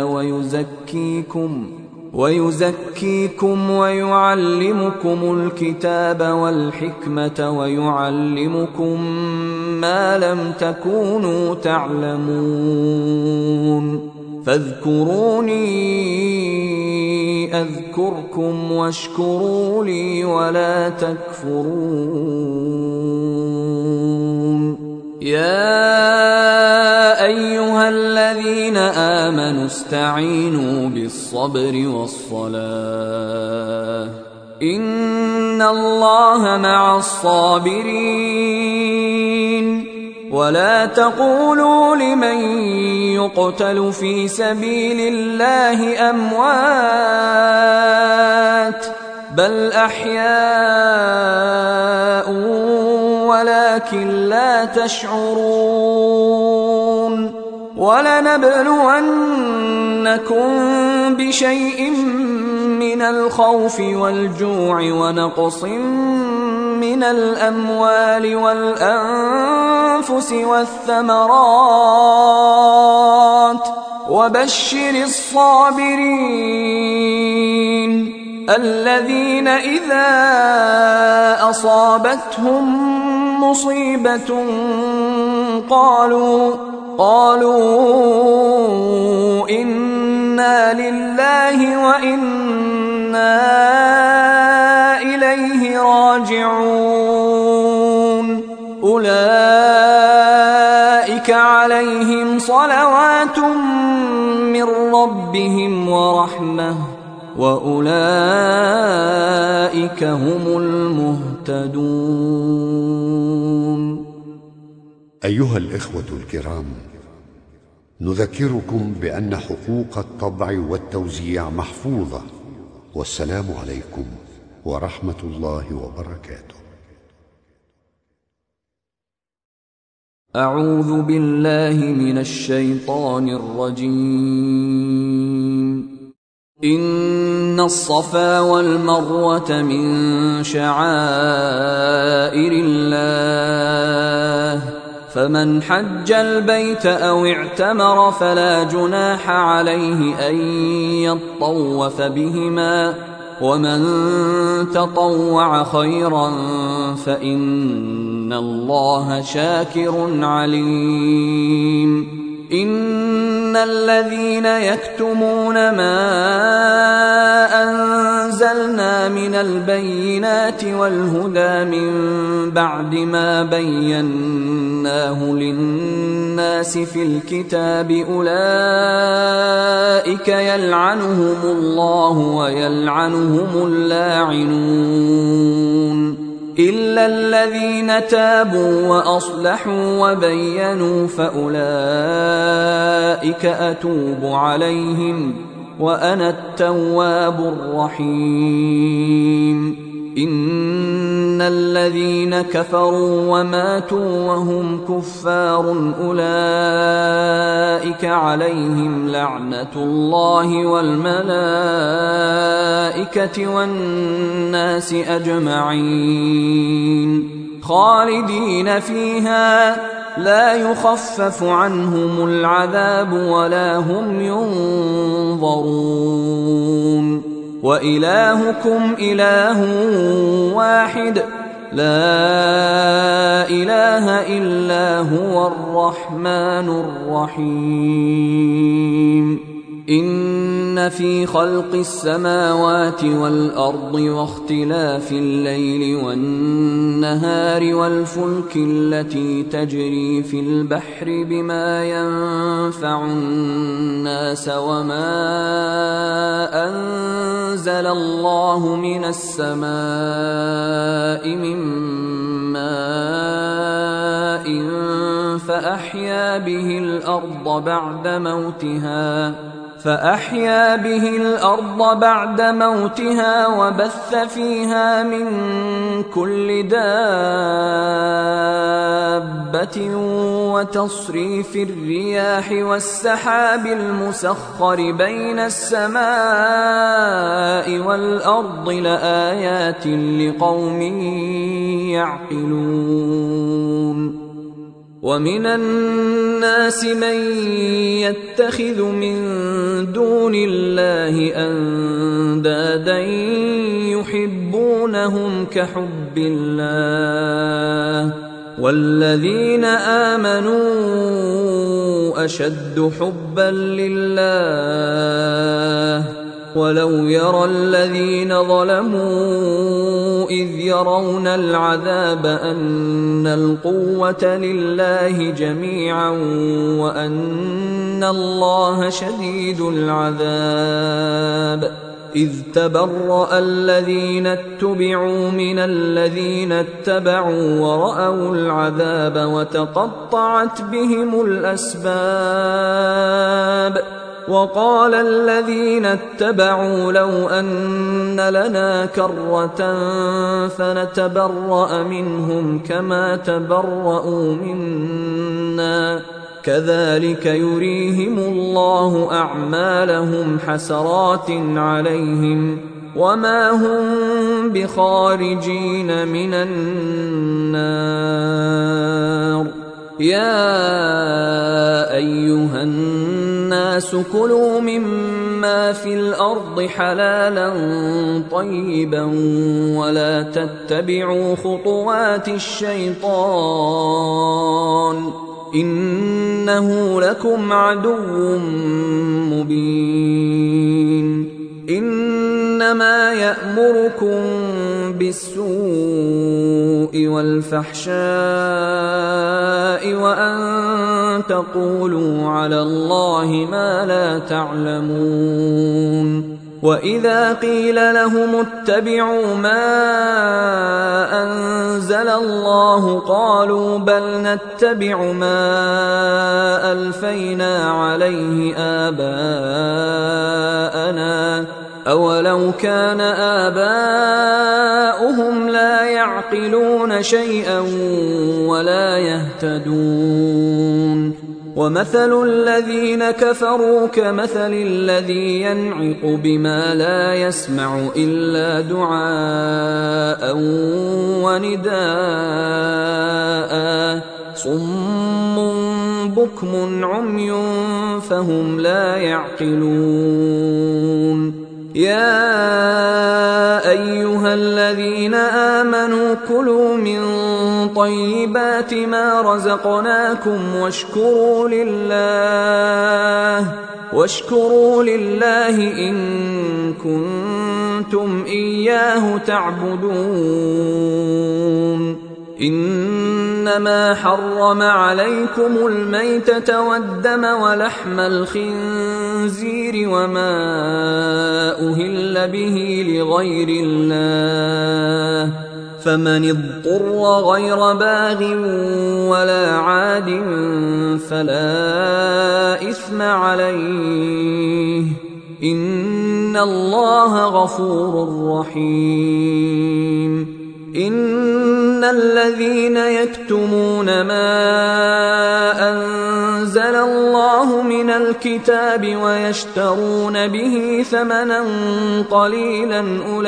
ويزكيكم ويعلمكم الكتاب والحكمة ويعلمكم ما لم تكونوا تعلمون فاذكروني أذكركم واشكروا لي ولا تكفرون يا أيها الذين آمنوا استعينوا بالصبر والصلاة إن الله مع الصابرين ولا تقولوا لمن يقتل في سبيل الله أموات بل أحياء ولكن لا تشعرون ولنبلونكم بشيء من الخوف والجوع ونقص من من الأموال والأنفس والثمرات وبشر الصابرين الذين إذا أصابتهم مصيبة قالوا إنا لله وإنا إليه راجعون أولئك عليهم صلوات من ربهم ورحمة وأولئك هم المهتدون. أيها الإخوة الكرام، نذكركم بأن حقوق الطبع والتوزيع محفوظة، والسلام عليكم ورحمة الله وبركاته. أعوذ بالله من الشيطان الرجيم. إن الصفا والمروة من شعائر الله فمن حج البيت أو اعتمر فلا جناح عليه أن يطوف بهما ومن تطوع خيرا فإن الله شاكر عليم. إن الذين يكتمون ما أنزلنا من البينات والهدى من بعد ما بيناه للناس في الكتاب أولئك يلعنهم الله ويلعنهم اللاعنون إلا الذين تابوا وأصلحوا وبينوا فأولئك أتوب عليهم وأنا التواب الرحيم. إن الذين كفروا وماتوا وهم كفار أولئك عليهم لعنة الله والملائكة والناس أجمعين خالدين فيها لا يخفف عنهم العذاب ولا هم ينظرون. وإلهكم إله واحد لا إله إلا هو الرحمن الرحيم. إن في خلق السماوات والأرض واختلاف الليل والنهار والفلك التي تجري في البحر بما ينفع الناس وما أنزل الله من السماء من ماء فأحيا به الأرض بعد موتها وبث فيها من كل دابة وتصريف الرياح والسحاب المسخر بين السماء والأرض لآيات لقوم يعقلون. ومن الناس من يتخذ من دون الله أندادا يحبونهم كحب الله والذين آمنوا أشد حبا لله ولو يرى الذين ظلموا إذ يرون العذاب أن القوة لله جميعا وأن الله شديد العذاب إذ تبرأ الذين اتبعوا من الذين اتبعوا ورأوا العذاب وتقطعت بهم الأسباب وقال الذين اتبعوا لو أن لنا كرة فنتبرأ منهم كما تبرأوا منا كذلك يريهم الله أعمالهم حسرات عليهم وما هم بخارجين من النار. يا أيها الناس كلوا مما في الأرض حلالا طيبا ولا تتبعوا خطوات الشيطان إنه لكم عدو مبين. إنما يأمركم بالسوء والفحشاء وأن تقولوا على الله ما لا تعلمون. وإذا قيل لهم اتبعوا ما أنزل الله قالوا بل نتبع ما ألفينا عليه آباءنا أولو كان آباؤهم لا يعقلون شيئا ولا يهتدون. ومثل الذين كفروا كمثل الذي ينعق بما لا يسمع إلا دعاء ونداء صم بكم عمي فهم لا يعقلون. يا أيها الذين آمنوا كلوا من طيبات ما رزقناكم واشكروا لله إن كنتم إياه تعبدون. إنما حرم عليكم الميتة والدم ولحم الخنزير وما أهل به لغير الله فمن اضطر غير باغ ولا عاد فلا إثم عليه إن الله غفور رحيم. إن الذين يكتمون ما أنزل الله من الكتاب ويشترون به ثمنا قليلا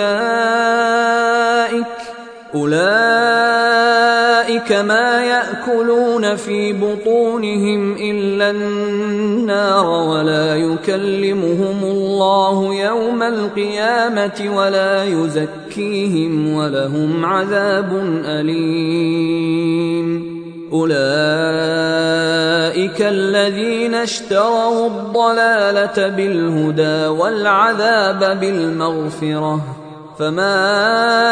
أولئك ما يأكلون في بطونهم إلا النار ولا يكلمهم الله يوم القيامة ولا يزكيهم ولهم عذاب أليم. أولئك الذين اشتروا الضلالة بالهدى والعذاب بالمغفرة فما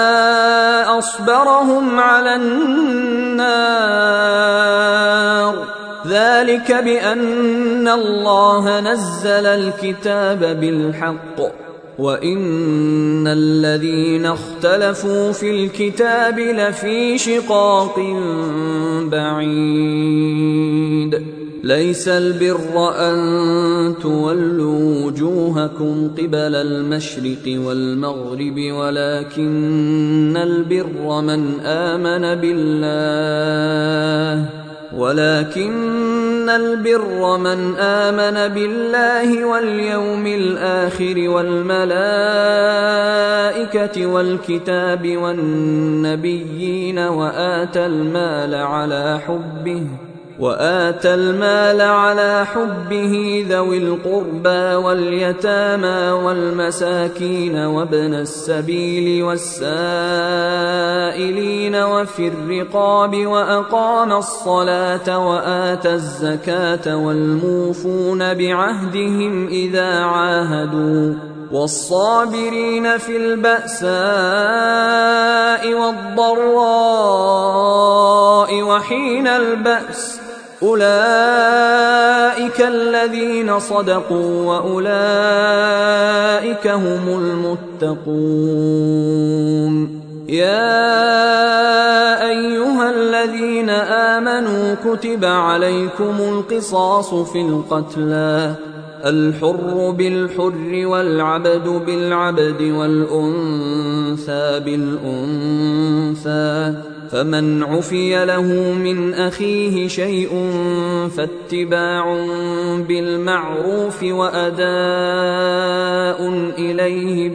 أصبرهم على النار ذلك بأن الله نزل الكتاب بالحق وإن الذين اختلفوا في الكتاب لفي شقاق بعيد. ليس البر أن تولوا وجوهكم قبل المشرق والمغرب ولكن البر من آمن بالله واليوم الآخر والملائكة والكتاب والنبيين وآتى المال على حبه ذوي القربى واليتامى والمساكين وابن السبيل والسائلين وفي الرقاب وأقام الصلاة وآتى الزكاة والموفون بعهدهم إذا عاهدوا والصابرين في البأساء والضراء وحين البأس أولئك الذين صدقوا وأولئك هم المتقون. يا أيها الذين آمنوا كتب عليكم القصاص في القتلى الحر بالحر والعبد بالعبد والأنثى بالأنثى فمن عفي له من أخيه شيء فاتباع بالمعروف وأداء إليه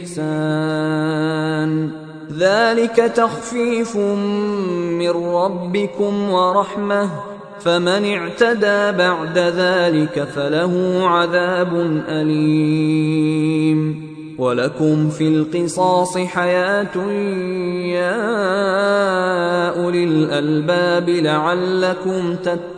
بإحسان ذلك تخفيف من ربكم ورحمة فمن اعتدى بعد ذلك فله عذاب أليم ولكم في القصاص حياة يا أولي الألباب لعلكم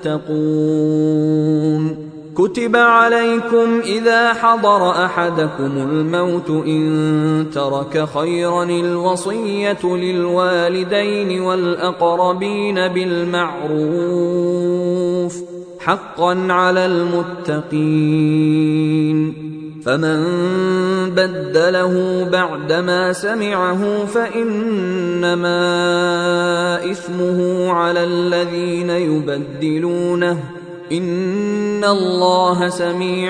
تتقون كتب عليكم إذا حضر أحدكم الموت إن ترك خيرا الوصية للوالدين والأقربين بالمعروف حقا على المتقين فمن بدله بعدما سمعه فإنما إثمه على الذين يبدلونه إن الله سميع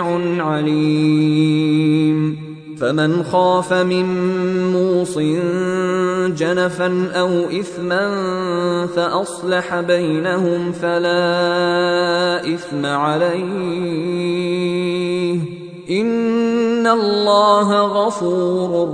عليم فمن خاف من موص جنفا أو إثما فأصلح بينهم فلا إثم عليه إن الله غفور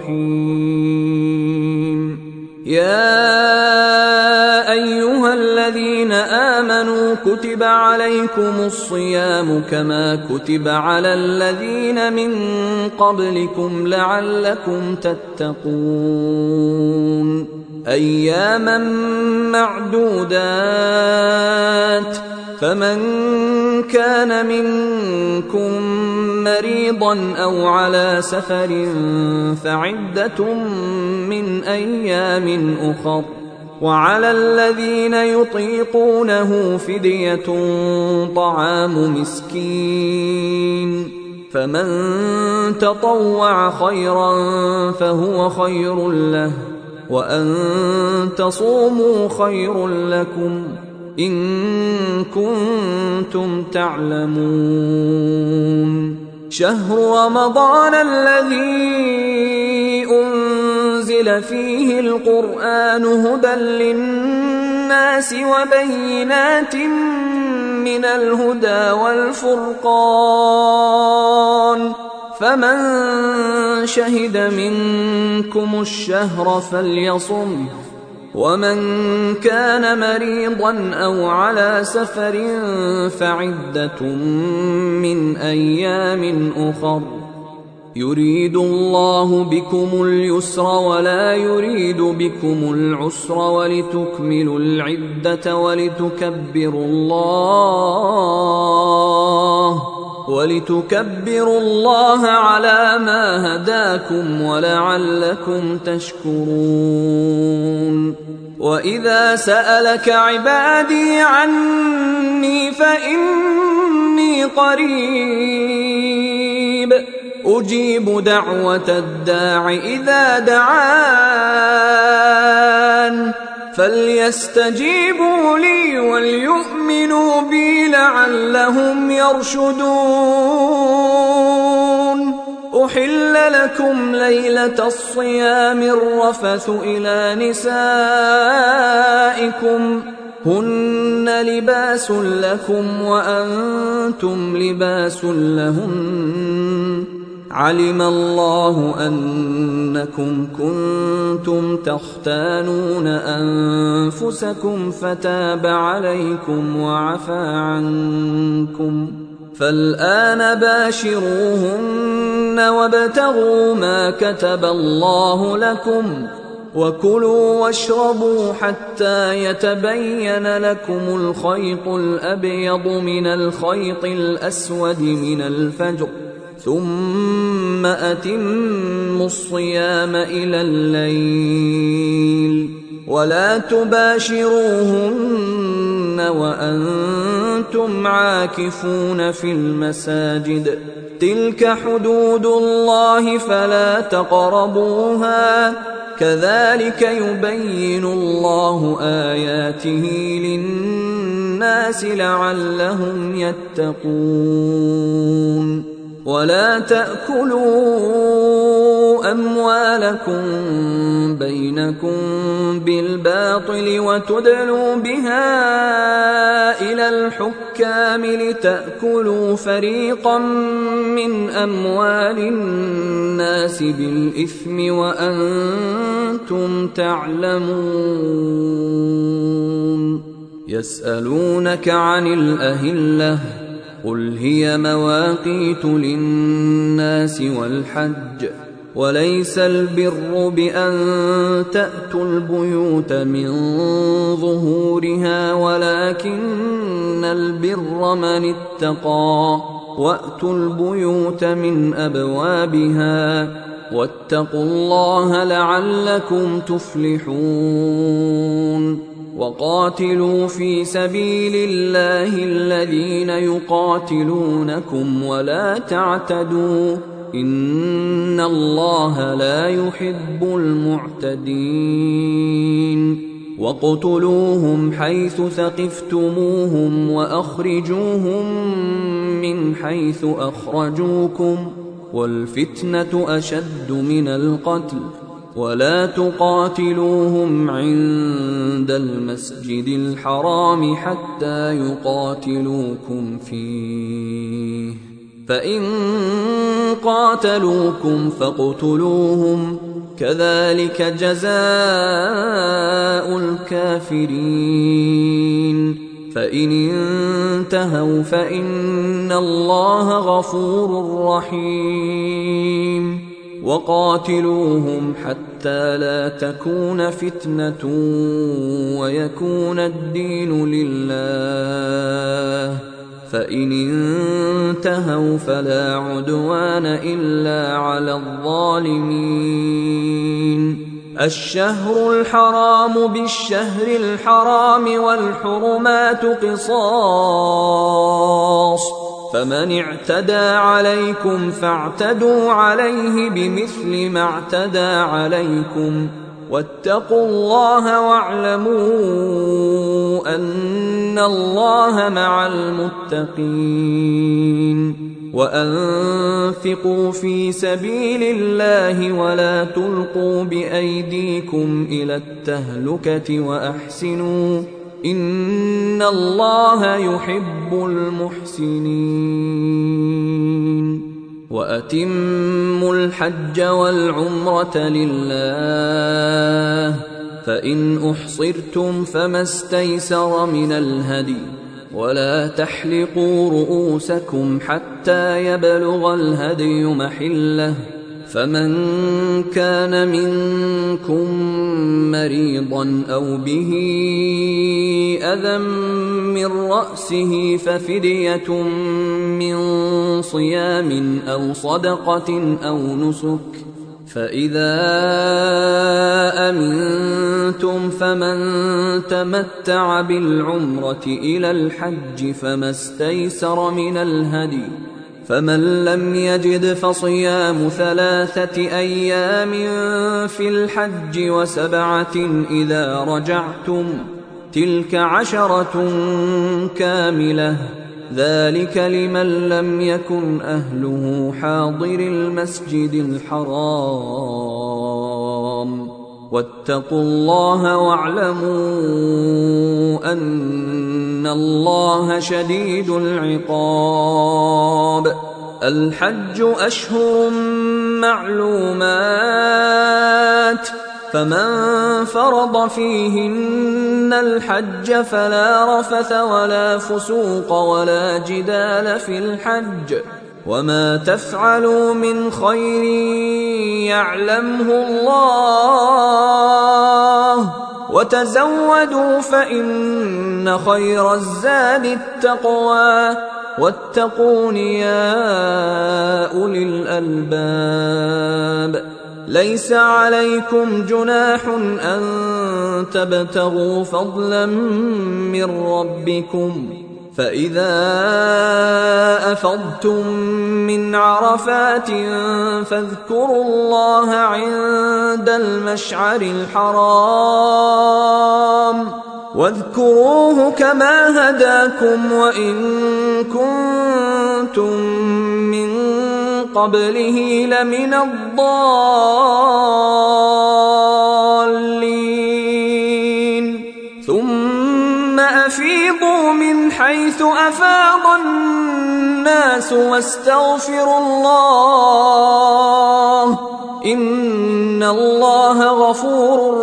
رحيم يا أيها الذين آمنوا كتب عليكم الصيام كما كتب على الذين من قبلكم لعلكم تتقون أياما معدودات فمن كان منكم مريضا أو على سفر فعدة من أيام أخر وعلى الذين يطيقونه فدية طعام مسكين فمن تطوع خيرا فهو خير له وأن تصوموا خير لكم إن كنتم تعلمون شهر رمضان الذي أنزل فيه القرآن هدى للناس وبينات من الهدى والفرقان فمن شهد منكم الشهر فليصم ومن كان مريضا أو على سفر فعدة من أيام أخر يريد الله بكم اليسر ولا يريد بكم العسر ولتكملوا العدة ولتكبروا الله على ما هداكم ولعلكم تشكرون وإذا سألك عبادي عني فإني قريب أجيب دعوة الداع إذا دعان فليستجيبوا لي وليؤمنوا بي لعلهم يرشدون أحل لكم ليلة الصيام الرفث إلى نسائكم هن لباس لكم وأنتم لباس لهن علم الله أنكم كنتم تختانون أنفسكم فتاب عليكم وعفى عنكم فالآن باشروهن وابتغوا ما كتب الله لكم وكلوا واشربوا حتى يتبين لكم الخيط الأبيض من الخيط الأسود من الفجر ثم أتموا الصيام إلى الليل ولا تباشروهن وأنتم عاكفون في المساجد تلك حدود الله فلا تقربوها كذلك يبين الله آياته للناس لعلهم يتقون ولا تأكلوا أموالكم بينكم بالباطل وتدلوا بها إلى الحكام لتأكلوا فريقا من أموال الناس بالإثم وأنتم تعلمون. يسألونك عن الأهلة قل هي مواقيت للناس والحج وليس البر بأن تأتوا البيوت من ظهورها ولكن البر من اتقى وأتوا البيوت من أبوابها واتقوا الله لعلكم تفلحون. وقاتلوا في سبيل الله الذين يقاتلونكم ولا تعتدوا إن الله لا يحب المعتدين. واقتلوهم حيث ثقفتموهم وأخرجوهم من حيث أخرجوكم والفتنة أشد من القتل ولا تقاتلوهم عند المسجد الحرام حتى يقاتلوكم فيه فإن قاتلوكم فاقتلوهم كذلك جزاء الكافرين. فإن انتهوا فإن الله غفور رحيم. وقاتلوهم حتى لا تكون فتنة ويكون الدين لله فإن انتهوا فلا عدوان إلا على الظالمين. الشهر الحرام بالشهر الحرام والحرمات قصاص فمن اعتدى عليكم فاعتدوا عليه بمثل ما اعتدى عليكم واتقوا الله واعلموا أن الله مع المتقين. وأنفقوا في سبيل الله ولا تلقوا بأيديكم إلى التهلكة وأحسنوا إن الله يحب المحسنين. وأتموا الحج والعمرة لله فإن أحصرتم فما استيسر من الهدي ولا تحلقوا رؤوسكم حتى يبلغ الهدي محله فمن كان منكم مريضا أو به أذى من رأسه ففدية من صيام أو صدقة أو نسك فإذا أمنتم فمن تمتع بالعمرة إلى الحج فما استيسر من الهدي فمن لم يجد فصيام 3 أيام في الحج و7 إذا رجعتم تلك 10 كاملة ذلك لمن لم يكن أهله حاضر المسجد الحرام واتقوا الله واعلموا أن الله شديد العقاب. الحج أشهر معلومات فمن فرض فيهن الحج فلا رفث ولا فسوق ولا جدال في الحج وما تفعلوا من خير يعلمه الله وتزودوا فإن خير الزاد التقوى واتقون يا أولي الألباب. ليس عليكم جناح أن تبتغوا فضلا من ربكم فإذا أفضتم من عرفات فاذكروا الله عند المشعر الحرام واذكروه كما هداكم وإن كنتم من قبله لمن الضالين ثم أفيضوا من حيث أفاض الناس واستغفروا الله إن الله غفور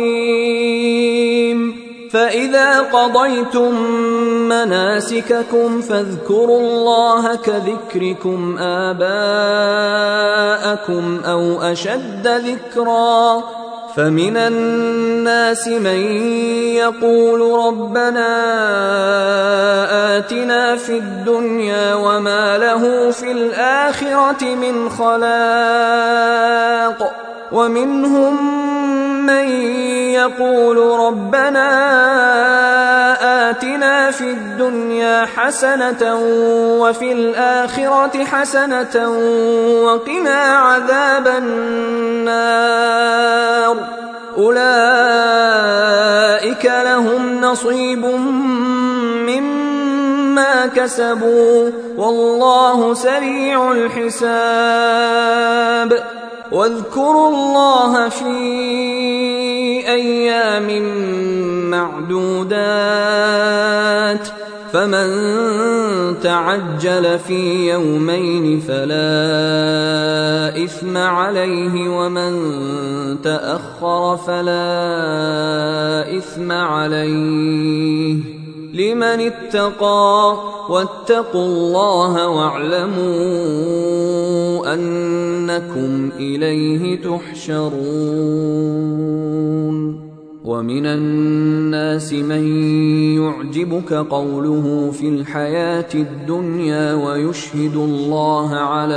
رحيم فإذا قضيتم مناسككم فاذكروا الله كذكركم آباءكم أو أشد ذكرا فمن الناس من يقول ربنا آتنا في الدنيا وما له في الآخرة من خلاق ومنهم من يقول ربنا آتنا في الدنيا حسنة وفي الآخرة حسنة وقنا عذاب النار أولئك لهم نصيب مما كسبوا والله سريع الحساب واذكروا الله في أيام معدودات فمن تعجل في يومين فلا إثم عليه ومن تأخر فلا إثم عليه لمن اتقى واتقوا الله واعلموا أنكم إليه تحشرون ومن الناس من يعجبك قوله في الحياة الدنيا ويشهد الله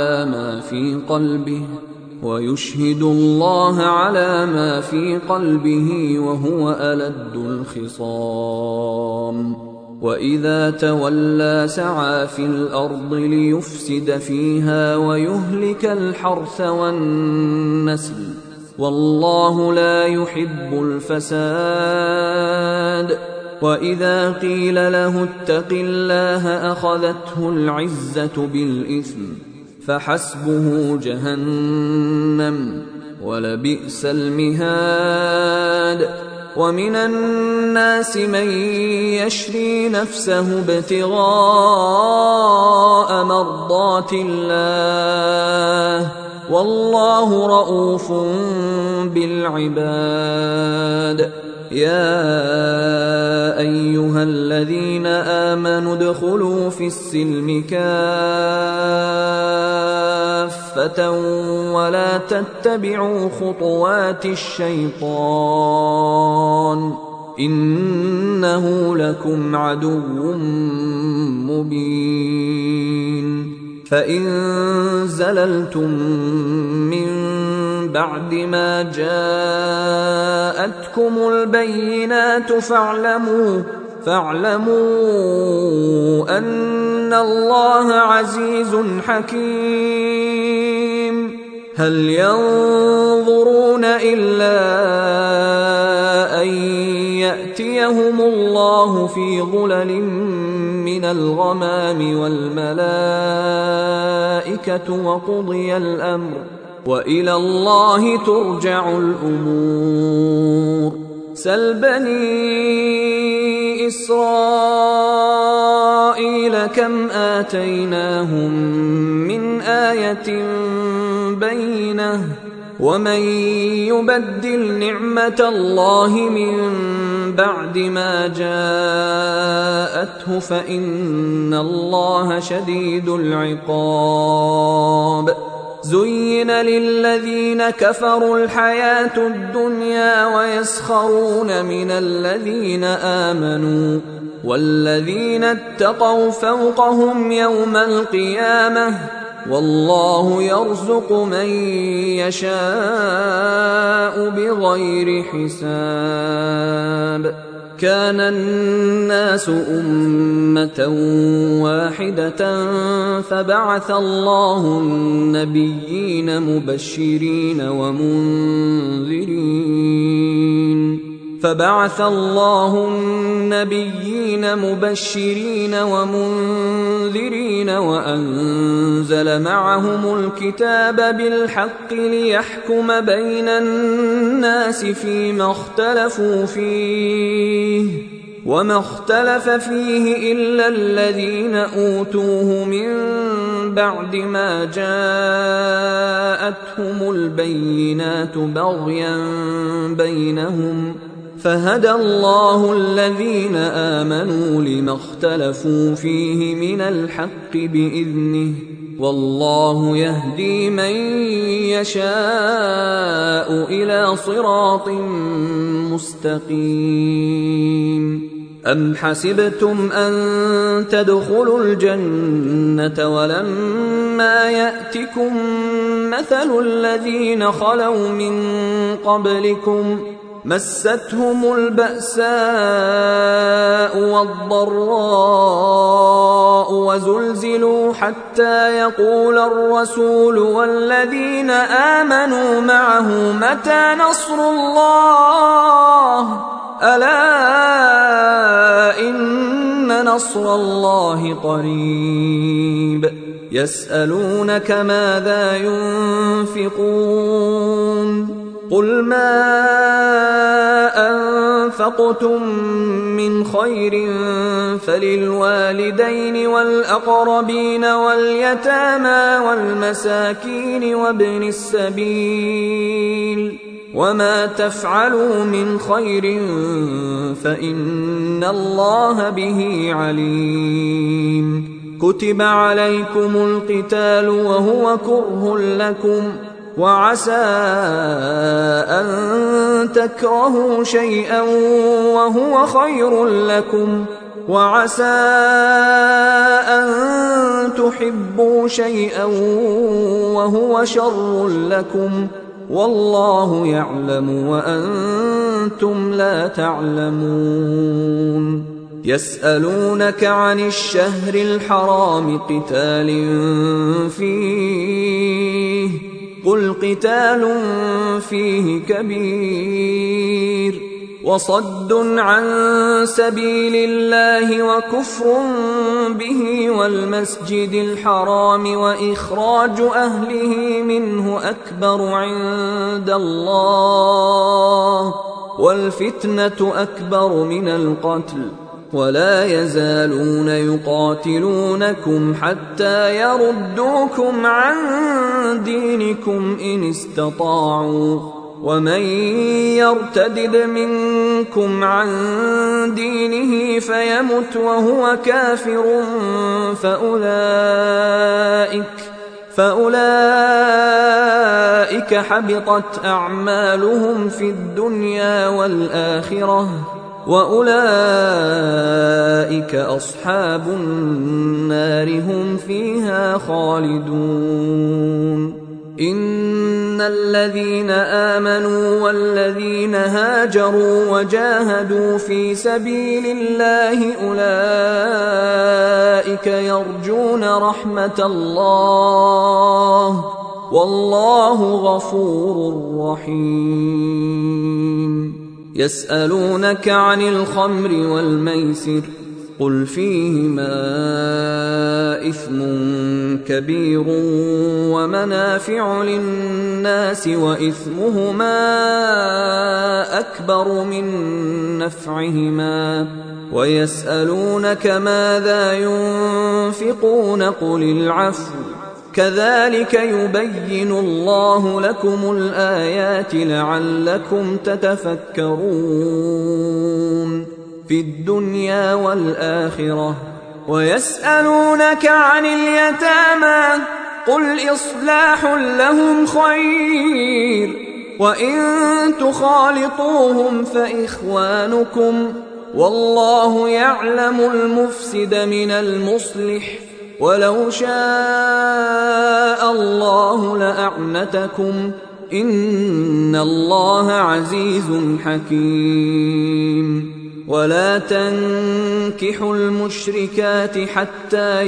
على ما في قلبه وهو ألد الخصام وإذا تولى سعى في الأرض ليفسد فيها ويهلك الحرث والنسل والله لا يحب الفساد وإذا قيل له اتق الله أخذته العزة بالإثم فحسبه جهنم ولبئس المهاد ومن الناس من يشري نفسه ابتغاء مرضات الله والله رؤوف بالعباد يا أيها الذين آمنوا ادخلوا في السلم كافة ولا تتبعوا خطوات الشيطان إنه لكم عدو مبين فإن زللتم من بعد ما جاءتكم البينات فاعلموا أن الله عزيز حكيم هل ينظرون إلا أن يأتيهم الله في ظلل من الغمام والملائكة وقضي الأمر وإلى الله ترجع الأمور سل بني إسرائيل كم آتيناهم من آية بينة ومن يبدل نعمة الله من بعد ما جاءته فإن الله شديد العقاب زين للذين كفروا الحياة الدنيا ويسخرون من الذين آمنوا والذين اتقوا فوقهم يوم القيامة والله يرزق من يشاء بغير حساب كان الناس أمة واحدة فبعث الله النبيين مبشرين ومنذرين فبعث الله النبيين مبشرين ومنذرين وأنزل معهم الكتاب بالحق ليحكم بين الناس فيما اختلفوا فيه وما اختلف فيه إلا الذين أوتوه من بعد ما جاءتهم البينات بغيا بينهم فهدى الله الذين آمنوا لما اختلفوا فيه من الحق بإذنه والله يهدي من يشاء إلى صراط مستقيم. أم حسبتم أن تدخلوا الجنة ولما يأتكم مثل الذين خلوا من قبلكم مستهم البأساء والضراء وزلزلوا حتى يقول الرسول والذين آمنوا معه متى نصر الله ألا إن نصر الله قريب. يسألونك ماذا ينفقون قل ما أنفقتم من خير فللوالدين والأقربين واليتامى والمساكين وابن السبيل وما تفعلوا من خير فإن الله به عليم. كتب عليكم القتال وهو كره لكم وعسى أن تكرهوا شيئا وهو خير لكم وعسى أن تحبوا شيئا وهو شر لكم والله يعلم وأنتم لا تعلمون. يسألونك عن الشهر الحرام قتال فيه قل قتال فيه كبير وصد عن سبيل الله وكفر به والمسجد الحرام وإخراج أهله منه أكبر عند الله والفتنة أكبر من القتل ولا يزالون يقاتلونكم حتى يردوكم عن دينكم إن استطاعوا ومن يرتدد منكم عن دينه فيمت وهو كافر فأولئك حبطت أعمالهم في الدنيا والآخرة وأولئك أصحاب النار هم فيها خالدون. إن الذين آمنوا والذين هاجروا وجاهدوا في سبيل الله أولئك يرجون رحمة الله والله غفور رحيم. يسألونك عن الخمر والميسر قل فيهما إثم كبير ومنافع للناس وإثمهما أكبر من نفعهما ويسألونك ماذا ينفقون قل العفو كذلك يبين الله لكم الآيات لعلكم تتفكرون في الدنيا والآخرة. ويسألونك عن اليتامى قل إصلاح لهم خير وإن تخالطوهم فإخوانكم والله يعلم المفسد من المصلح ولو شاء الله لأعنتكم إن الله عزيز حكيم. ولا تنكحوا المشركات حتى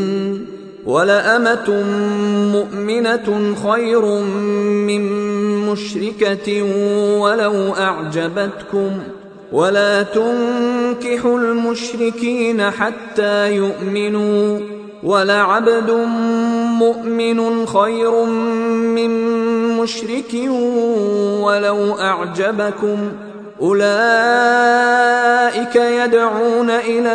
ولأمة مؤمنة خير من مشركة ولو أعجبتكم ولا تنكحوا المشركين حتى يؤمنوا ولعبد مؤمن خير من مشرك ولو أعجبكم أولئك يدعون إلى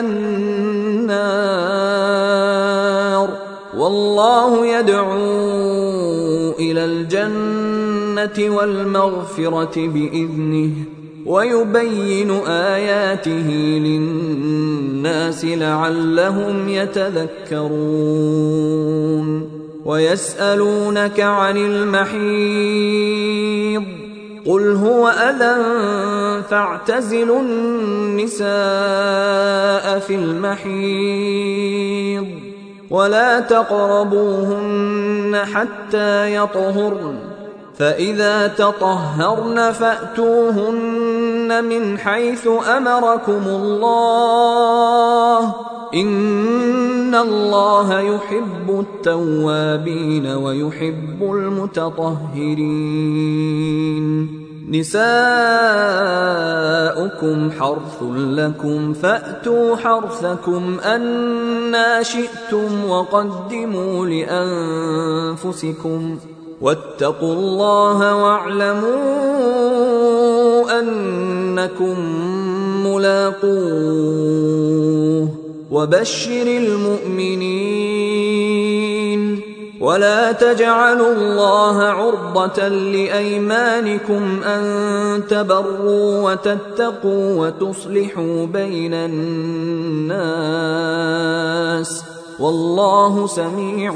النار والله يدعو إلى الجنة والمغفرة بإذنه ويبين آياته للناس لعلهم يتذكرون ويسألونك عن المحيض قل هو أذى فاعتزلوا النساء في المحيض ولا تقربوهن حتى يطهرن فإذا تطهرن فأتوهن من حيث أمركم الله إن الله يحب التوابين ويحب المتطهرين نساؤكم حرث لكم فأتوا حرثكم أنى شئتم وقدموا لأنفسكم واتقوا الله واعلموا أنكم ملاقوه وبشر المؤمنين ولا تجعلوا الله عرضة لأيمانكم أن تبروا وتتقوا وتصلحوا بين الناس والله سميع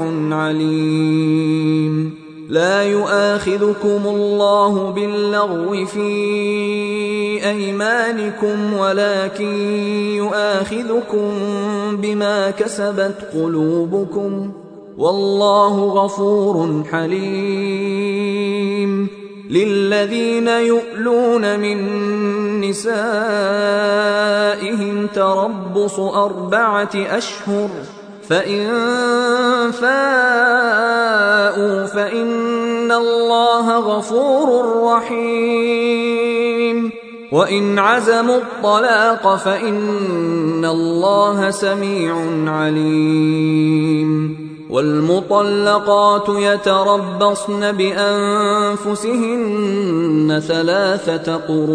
عليم لا يؤاخذكم الله باللغو في أيمانكم ولكن يؤاخذكم بما كسبت قلوبكم والله غفور حليم للذين يؤلون من نسائهم تربص 4 أشهر فإن فاءوا فإن الله غفور رحيم وإن عزموا الطلاق فإن الله سميع عليم والمطلقات يتربصن بأنفسهن 3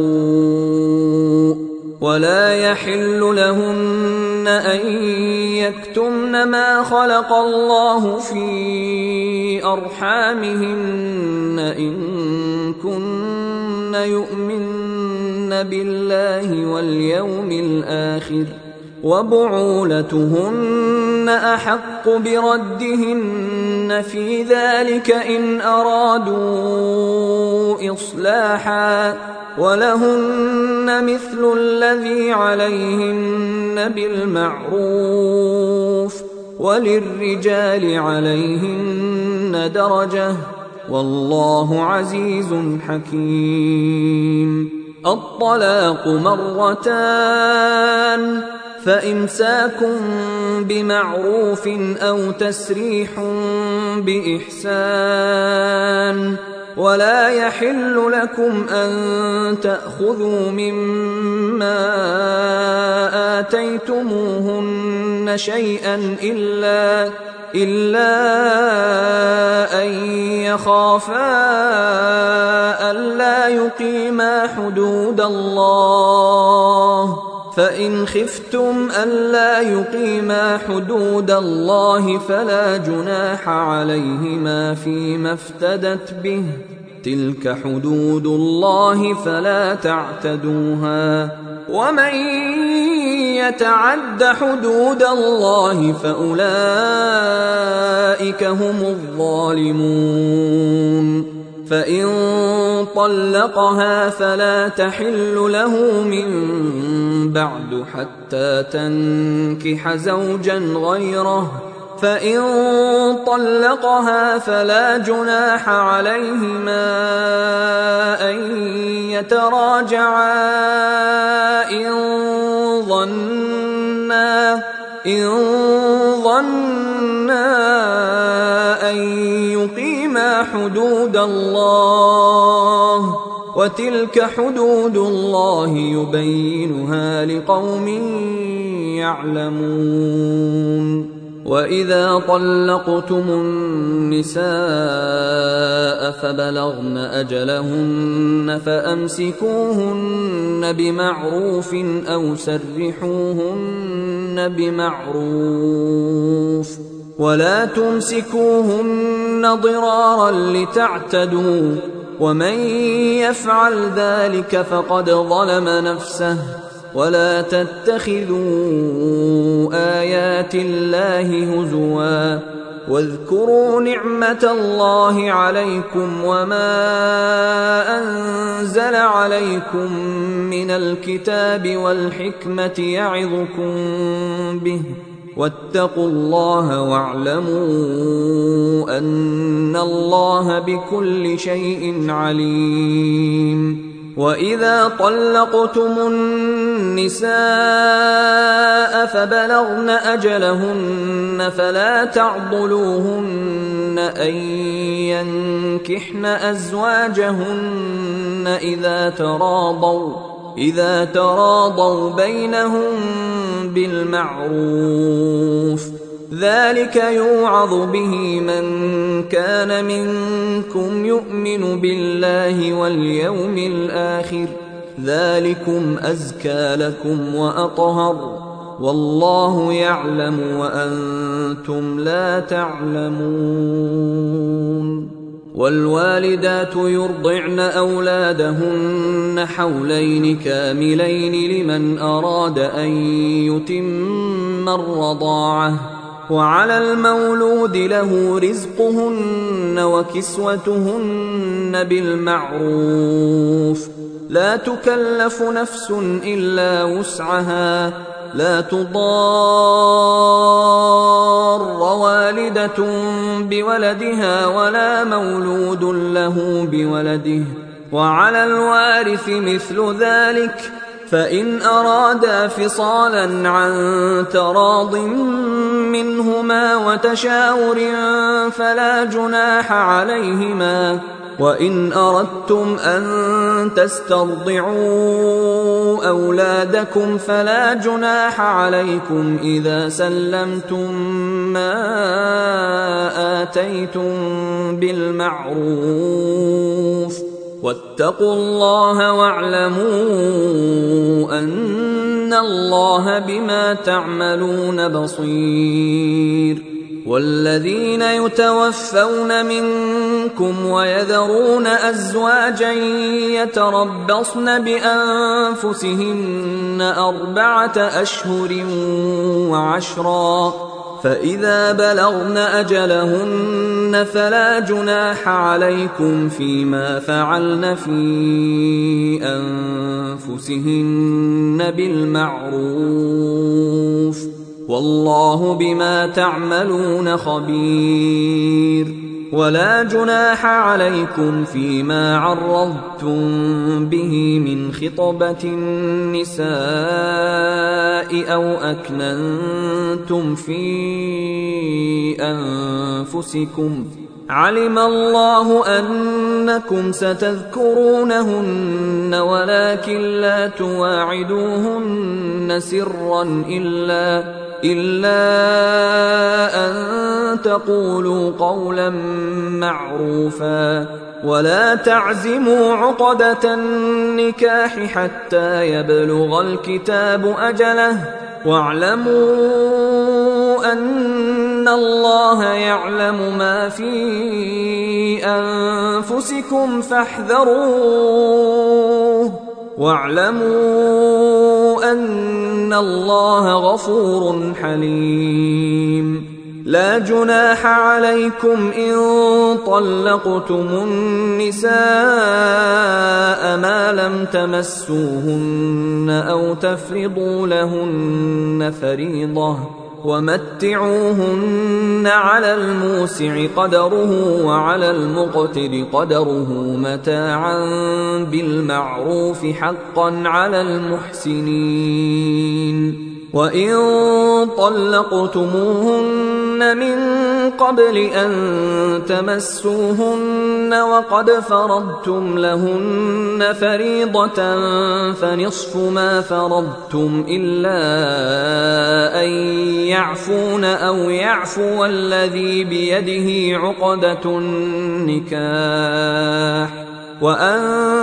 قروء ولا يحل لهن أن يكتمن ما خلق الله في أرحامهن إن كن يؤمن بالله واليوم الآخر وبعولتهن أحق بردهن في ذلك إن أرادوا إصلاحا ولهن مثل الذي عليهن بالمعروف وللرجال عليهن درجة والله عزيز حكيم الطلاق 2 فإمساك بمعروف أو تسريح بإحسان ولا يحل لكم أن تأخذوا مما آتيتموهن شيئا إلا أن يخافا ألا يقيما حدود الله فإن خفتم ألا يقيما حدود الله فلا جناح عليهما فيما افتدت به تلك حدود الله فلا تعتدوها ومن يتعد حدود الله فأولئك هم الظالمون فإن طلقها فلا تحل له من بعد حتى تنكح زوجا غيره فإن طلقها فلا جناح عليهما أن يتراجعا إن ظنا أن يقيما إلا حدود الله، وتلك حدود الله يبينها لقوم يعلمون. وإذا طلقتم النساء فبلغن أجلهن فأمسكوهن بمعروف أو سرحوهن بمعروف، ولا تمسكوهن ضرارا لتعتدوا، ومن يفعل ذلك فقد ظلم نفسه. ولا تتخذوا آيات الله هزوا، واذكروا نعمة الله عليكم وما أنزل عليكم من الكتاب والحكمة يعظكم به، واتقوا الله واعلموا أن الله بكل شيء عليم. وإذا طلقتم النساء فبلغن أجلهن فلا تعضلوهن أن ينكحن أزواجهن إذا تراضوا بينهم بالمعروف، ذلك يوعظ به من كان منكم يؤمن بالله واليوم الآخر، ذلكم أزكى لكم وأطهر، والله يعلم وأنتم لا تعلمون. والوالدات يرضعن أولادهن حولين كاملين لمن أراد أن يتم الرضاعة، وعلى المولود له رزقهن وكسوتهن بالمعروف، لا تكلف نفس إلا وسعها، لا تضار والدة بولدها ولا مولود له بولده، وعلى الوارث مثل ذلك، فإن أرادا فصالا عن تراض منهما وتشاور فلا جناح عليهما. وإن أردتم أن تسترضعوا أولادكم فلا جناح عليكم إذا سلمتم ما آتيتم بالمعروف، واتقوا الله واعلموا أن الله بما تعملون بصير. والذين يتوفون منكم ويذرون أزواجا يتربصن بأنفسهن 4 أشهر و10، فإذا بلغن أجلهن فلا جناح عليكم فيما فعلن في أنفسهن بالمعروف، والله بما تعملون خبير. ولا جناح عليكم فيما عرضتم به من خطبة النساء أو أكننتم في أنفسكم، علم الله أنكم ستذكرونهن ولكن لا تواعدوهن سرا إلا أن تقولوا قولا معروفا، ولا تعزموا عقدة النكاح حتى يبلغ الكتاب أجله، واعلموا أن الله يعلم ما في أنفسكم فاحذروه، واعلموا أن الله غفور حليم. لا جناح عليكم إن طلقتم النساء ما لم تمسوهن أو تفرضوا لهن فريضة، ومتعوهن على الموسع قدره وعلى المقتر قدره متاعا بالمعروف حقا على المحسنين. وإن طلقتموهن من قبل أن تمسوهن وقد فرضتم لهن فريضة فنصف ما فرضتم إلا أن يعفون أو يعفو الذي بيده عقدة النكاح وأن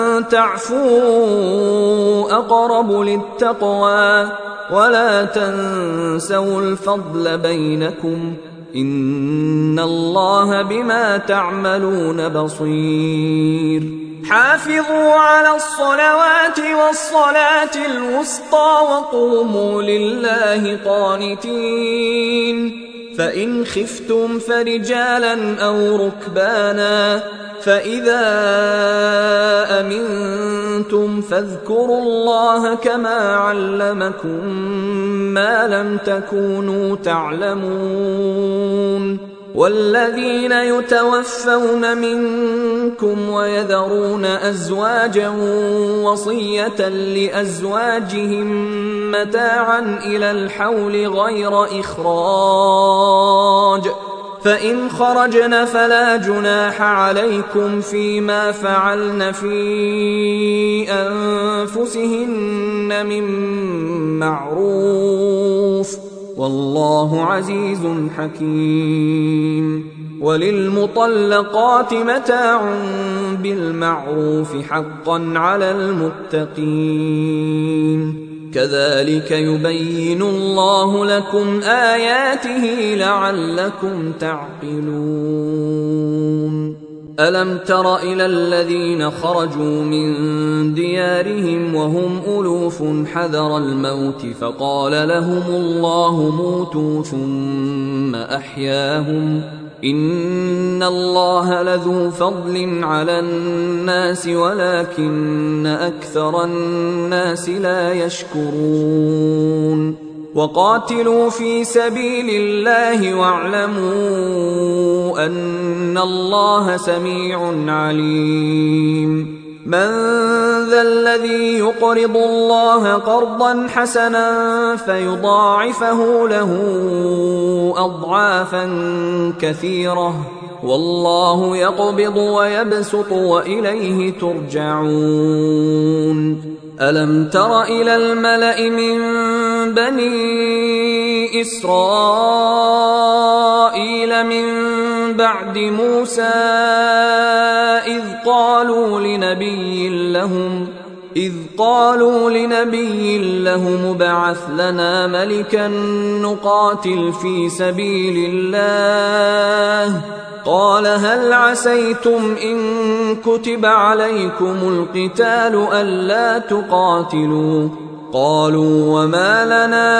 تعفوا أقرب للتقوى ولا تنسوا الفضل بينكم إن الله بما تعملون بصير حافظوا على الصلوات والصلاة الوسطى وقوموا لله قانتين فإن خفتم فرجالا أو ركبانا فإذا أمنتم فاذكروا الله كما علمكم ما لم تكونوا تعلمون والذين يتوفون منكم ويذرون أزواجا وصية لأزواجهم متاعا إلى الحول غير إخراج فإن خرجن فلا جناح عليكم فيما فعلن في أنفسهن من معروف والله عزيز حكيم وللمطلقات متاع بالمعروف حقا على المتقين كذلك يبين الله لكم آياته لعلكم تعقلون ألم تر إلى الذين خرجوا من ديارهم وهم ألوف حذر الموت فقال لهم الله موتوا ثم أحياهم إن الله لذو فضل على الناس ولكن أكثر الناس لا يشكرون وقاتلوا في سبيل الله واعلموا أن الله سميع عليم من ذا الذي يقرض الله قرضا حسنا فيضاعفه له أضعافا كثيرة والله يقبض ويبسط وإليه ترجعون ألم تر إلى الملأ من بني إسرائيل من بعد موسى إذ قالوا لنبي لهم ابعث لنا ملكا نقاتل في سبيل الله قال هل عسيتم إن كتب عليكم القتال ألا تقاتلوا قالوا وما لنا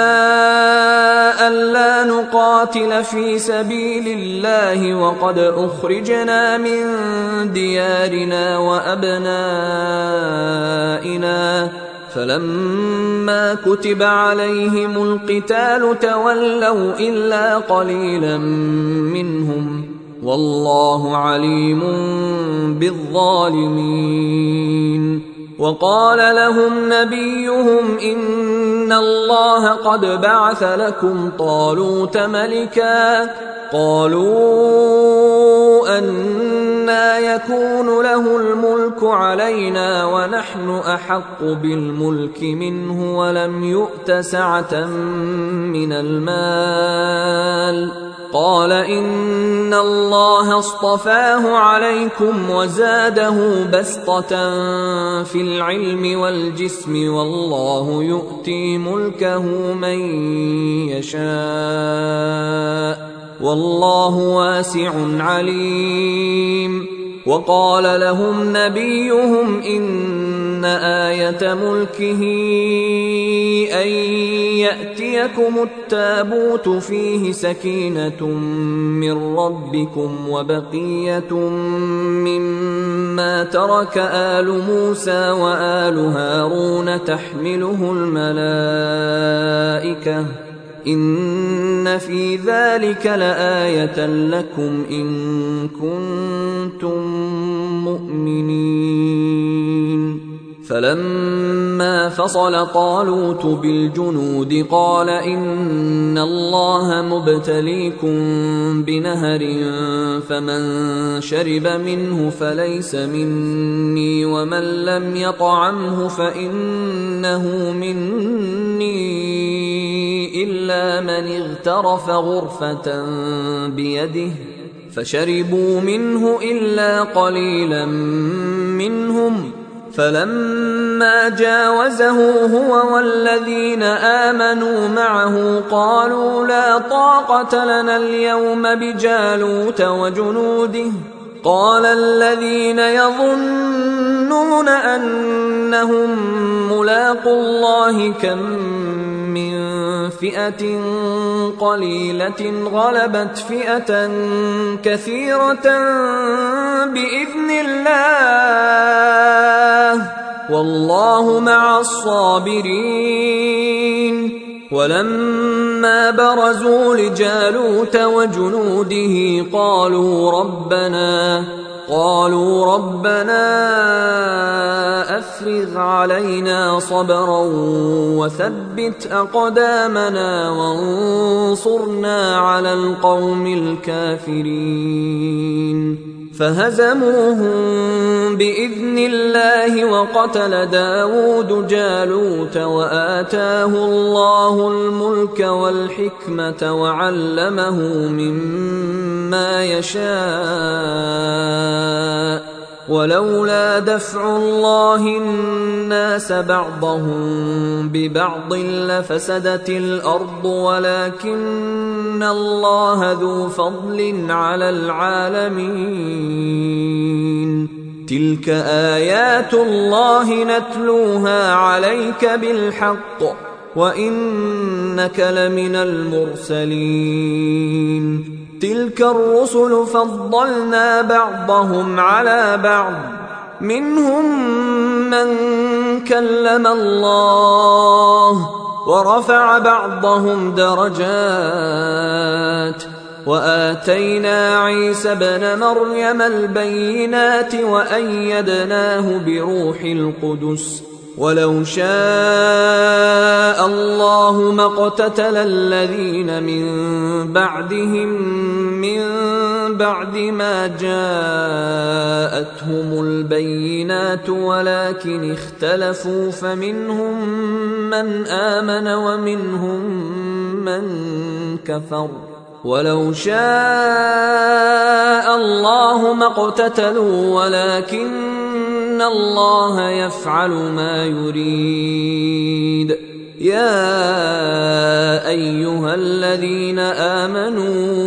ألا نقاتل في سبيل الله وقد أخرجنا من ديارنا وأبنائنا فلما كتب عليهم القتال تولوا إلا قليلا منهم والله عليم بالظالمين وقال لهم نبيهم إن الله قد بعث لكم طالوت ملكا قالوا أنى يكون له الملك علينا ونحن أحق بالملك منه ولم يؤت سعة من المال قال إن الله اصطفاه عليكم وزاده بسطة في العلم والجسم والله يؤتي ملكه من يشاء والله واسع عليم وقال لهم نبيهم إن آية ملكه أن يأتيكم التابوت فيه سكينة من ربكم وبقية مما ترك آل موسى وآل هارون تحمله الملائكة إن في ذلك لآية لكم إن كنتم مؤمنين فلما فصل طالوت بالجنود قال إن الله مبتليكم بنهر فمن شرب منه فليس مني ومن لم يطعمه فإنه مني إلا من اغترف غرفة بيده فشربوا منه إلا قليلا منهم فلما جاوزه هو والذين آمنوا معه قالوا لا طاقة لنا اليوم بجالوت وجنوده قال الذين يظنون أنهم ملاقو الله كم من فئة قليلة غلبت فئة كثيرة بإذن الله والله مع الصابرين ولما برزوا لجالوت وجنوده قالوا ربنا أفرغ علينا صبرا وثبت أقدامنا وانصرنا على القوم الكافرين فهزموهم بإذن الله وقتل داود جالوت وآتاه الله الملك والحكمة وعلمه مما يشاء ولولا دفع الله الناس بعضهم ببعض لفسدت الأرض ولكن الله ذو فضل على العالمين تلك آيات الله نتلوها عليك بالحق وإنك لمن المرسلين تلك الرسل فضلنا بعضهم على بعض منهم من كلم الله ورفع بعضهم درجات وآتينا عيسى ابن مريم البينات وأيدناه بروح القدس ولو شاء الله ما اقتتل الذين من بعدهم من بعد ما جاءتهم البينات ولكن اختلفوا فمنهم من آمن ومنهم من كفر ولو شاء الله ما اقتتلوا ولكن الله يفعل ما يريد يا أيها الذين آمنوا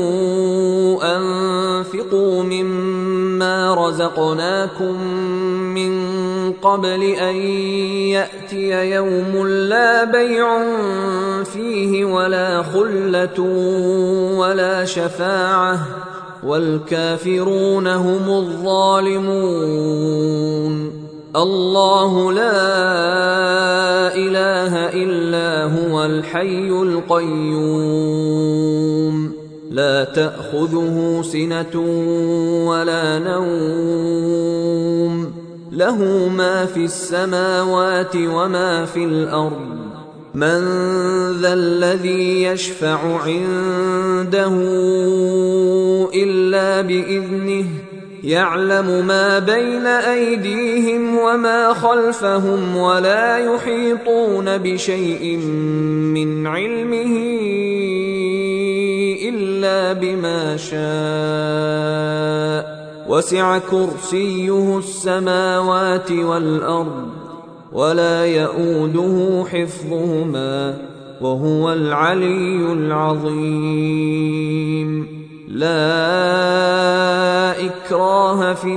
أنفقوا مما رزقناكم من قبل أن يأتي يوم لا بيع فيه ولا خلة ولا شفاعة والكافرون هم الظالمون الله لا إله إلا هو الحي القيوم لا تأخذه سنة ولا نوم له ما في السماوات وما في الأرض من ذا الذي يشفع عنده إلا بإذنه يعلم ما بين أيديهم وما خلفهم ولا يحيطون بشيء من علمه إلا بما شاء وسع كرسيه السماوات والأرض ولا يؤوده حفظهما وهو العلي العظيم لا إكراه في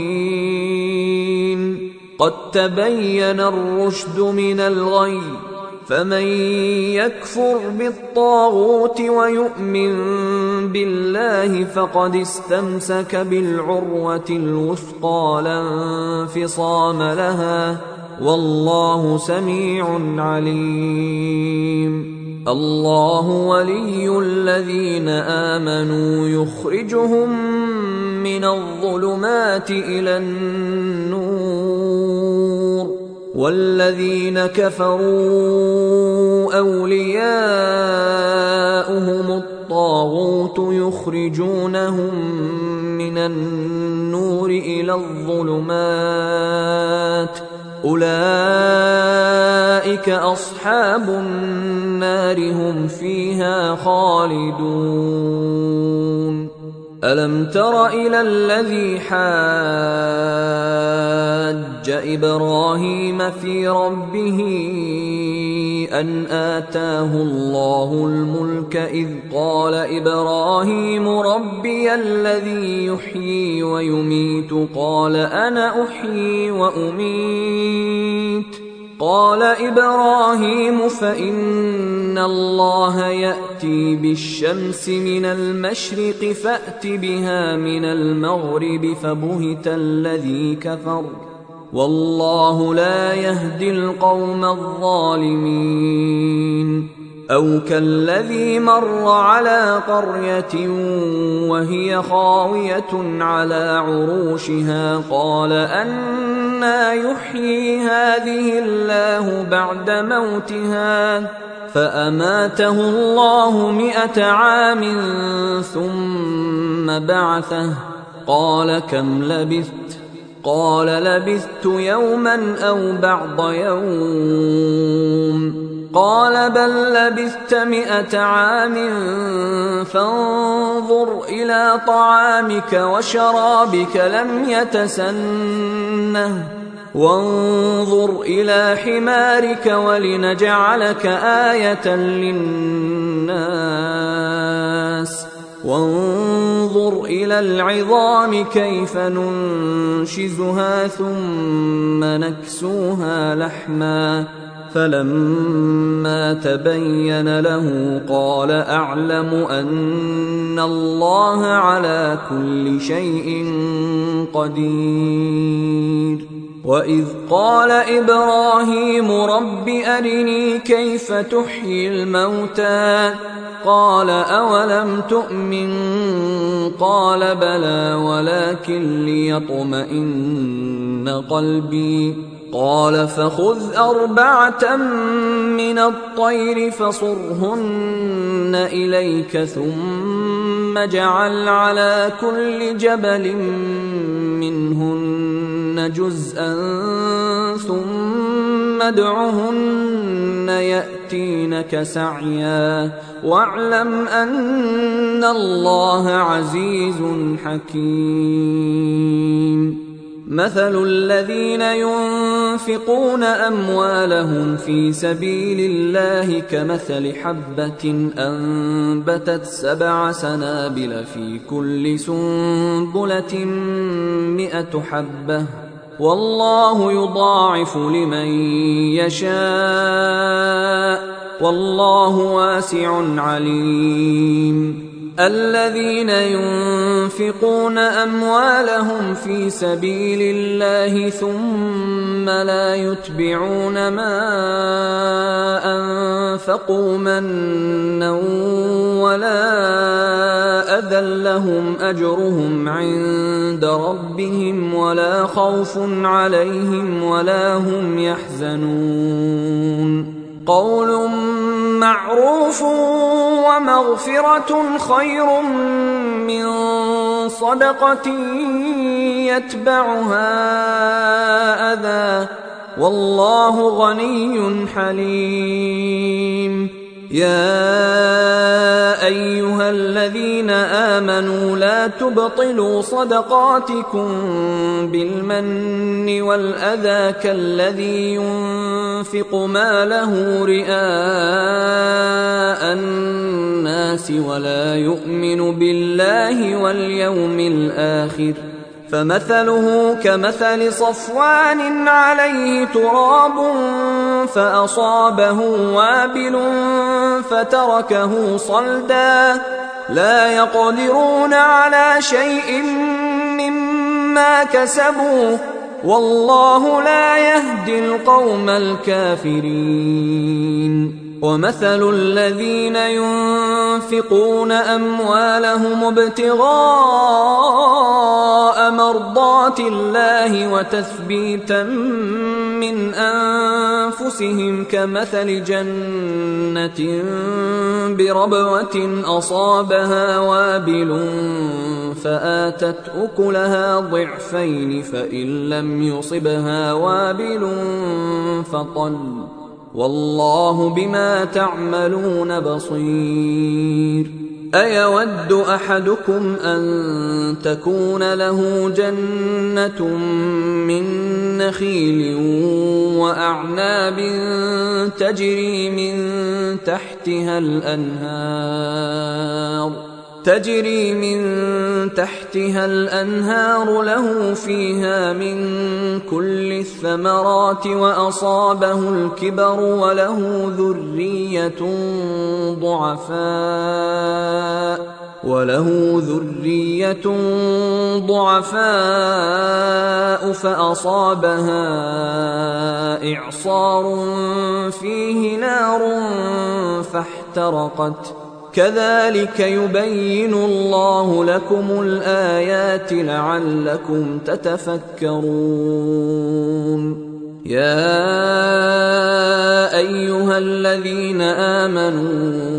الدين قد تبين الرشد من الغي فمن يكفر بالطاغوت ويؤمن بالله فقد استمسك بالعروة الوثقى لا انفصام لها والله سميع عليم الله ولي الذين آمنوا يخرجهم من الظلمات إلى النور والذين كفروا أولياؤهم الطاغوت يخرجونهم من النور إلى الظلمات أولئك أصحاب النار هم فيها خالدون. ألم تر إلى الذي حاج إبراهيم في ربه أن آتاه الله الملك إذ قال إبراهيم ربي الذي يحيي ويميت قال أنا أحيي وأميت قال إبراهيم فإن الله يأتي بالشمس من المشرق فأت بها من المغرب فبهت الذي كفر والله لا يهدي القوم الظالمين. أو كالذي مر على قرية وهي خاوية على عروشها قال أنى يحيي هذه الله بعد موتها فأماته الله 100 عام ثم بعثه قال كم لبثت قال لبثت يوما أو بعض يوم قال بل لبثت 100 عام فانظر إلى طعامك وشرابك لم يتسنه وانظر إلى حمارك ولنجعلك آية للناس وانظر إلى العظام كيف ننشزها ثم نكسوها لحما فلما تبين له قال أعلم أن الله على كل شيء قدير. وإذ قال إبراهيم رب أرني كيف تحيي الموتى قال أولم تؤمن قال بلى ولكن ليطمئن قلبي قال فخذ 4 من الطير فصرهن إليك ثم اجعل على كل جبل منهن جزءا ثم ادعهن يأتينك سعيا واعلم أن الله عزيز حكيم. مثل الذين ينفقون أموالهم في سبيل الله كمثل حبة أنبتت 7 سنابل في كل سنبلة 100 حبة والله يضاعف لمن يشاء والله واسع عليم. الذين ينفقون أموالهم في سبيل الله ثم لا يتبعون ما أنفقوا منا ولا أذى لهم أجرهم عند ربهم ولا خوف عليهم ولا هم يحزنون. قول معروف ومغفرة خير من صدقة يتبعها أذى والله غني حليم. يا أيها الذين آمنوا لا تبطلوا صدقاتكم بالمن والأذى كالذي ينفق ماله رئاء الناس ولا يؤمن بالله واليوم الآخر فمثله كمثل صفوان عليه تراب فأصابه وابل فتركه صلدا لا يقدرون على شيء مما كسبوا والله لا يهدي القوم الكافرين. ومثل الذين ينفقون أموالهم ابتغاء مرضات الله وتثبيتا من أنفسهم كمثل جنة بربوة أصابها وابل فآتت أكلها ضعفين فإن لم يصبها وابل فطل والله بما تعملون بصير. أيود أحدكم أن تكون له جنة من نخيل وأعناب تجري من تحتها الأنهار له فيها من كل الثمرات وأصابه الكبر وله ذرية ضعفاء فأصابها إعصار فيه نار فاحترقت كذلك يبين الله لكم الآيات لعلكم تتفكرون. يا أيها الذين آمنوا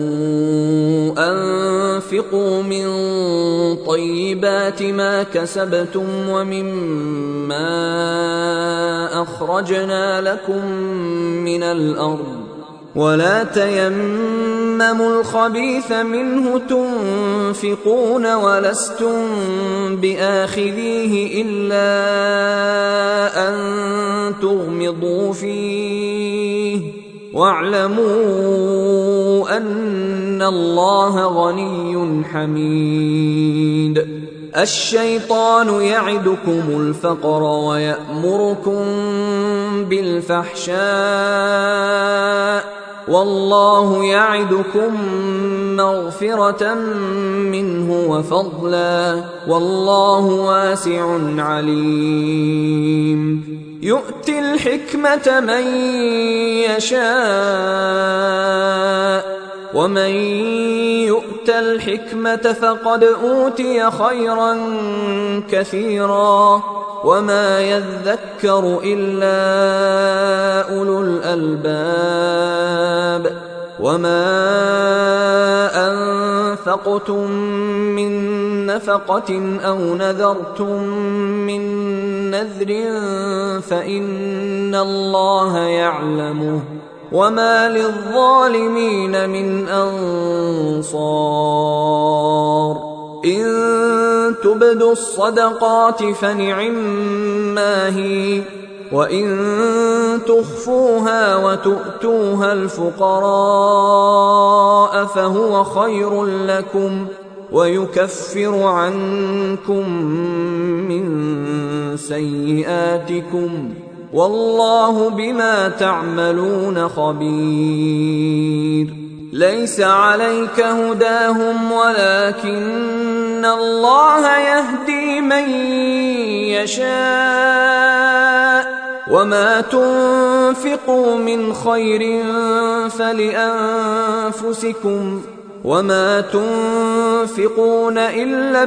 أنفقوا من طيبات ما كسبتم ومما أخرجنا لكم من الأرض ولا تيمموا الخبيث منه تنفقون ولستم بآخذيه إلا أن تغمضوا فيه واعلموا أن الله غني حميد. الشيطان يعدكم الفقر ويأمركم بالفحشاء والله يعدكم مغفرة منه وفضلا والله واسع عليم. يؤتي الحكمة من يشاء ومن يؤت الحكمة فقد أوتي خيرا كثيرا وما يذكر إلا أولو الألباب. وما أنفقتم من نفقة أو نذرتم من نذر فإن الله يعلمه وما للظالمين من أنصار. إن تبدوا الصدقات فنعما هي وإن تخفوها وتؤتوها الفقراء فهو خير لكم ويكفر عنكم من سيئاتكم والله بما تعملون خبير. ليس عليك هداهم ولكن الله يهدي من يشاء وما تنفقوا من خير فلأنفسكم وما تنفقون إلا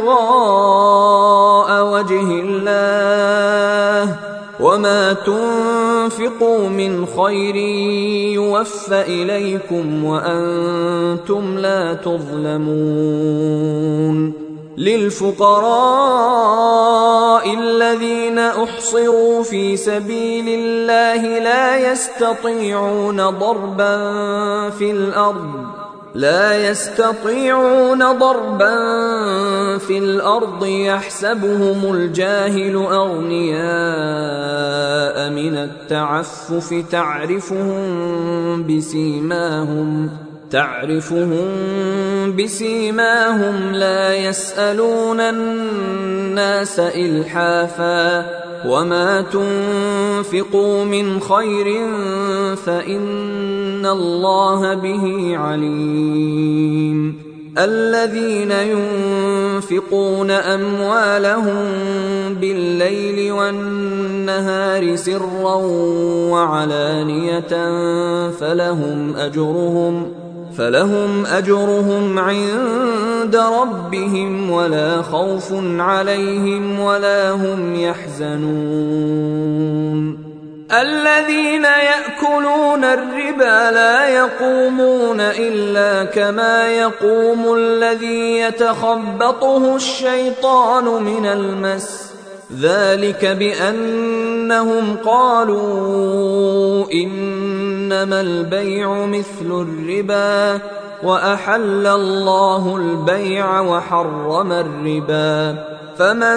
ابتغاء وجه الله وما تنفقوا من خير يوفى إليكم وأنتم لا تظلمون. للفقراء الذين أحصروا في سبيل الله لا يستطيعون ضربا في الأرض يحسبهم الجاهل أغنياء من التعفف تعرفهم بسيماهم لا يسألون الناس إلحافا وما تنفقوا من خير فإن الله به عليم. الذين ينفقون أموالهم بالليل والنهار سرا وعلانية فلهم أجرهم عند ربهم ولا خوف عليهم ولا هم يحزنون. الذين يأكلون الربا لا يقومون إلا كما يقوم الذي يتخبطه الشيطان من المس، ذلك بأنهم قالوا إنما البيع مثل الربا وأحل الله البيع وحرم الربا، فمن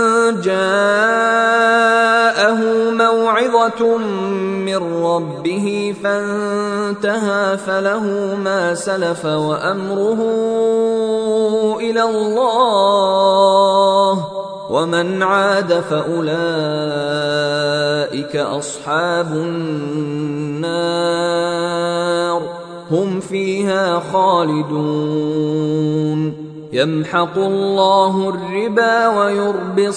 جاءه موعظة من ربه فانتهى فله ما سلف وأمره إلى الله، ومن عاد فأولئك أصحاب النار هم فيها خالدون. يمحق الله الربا ويربي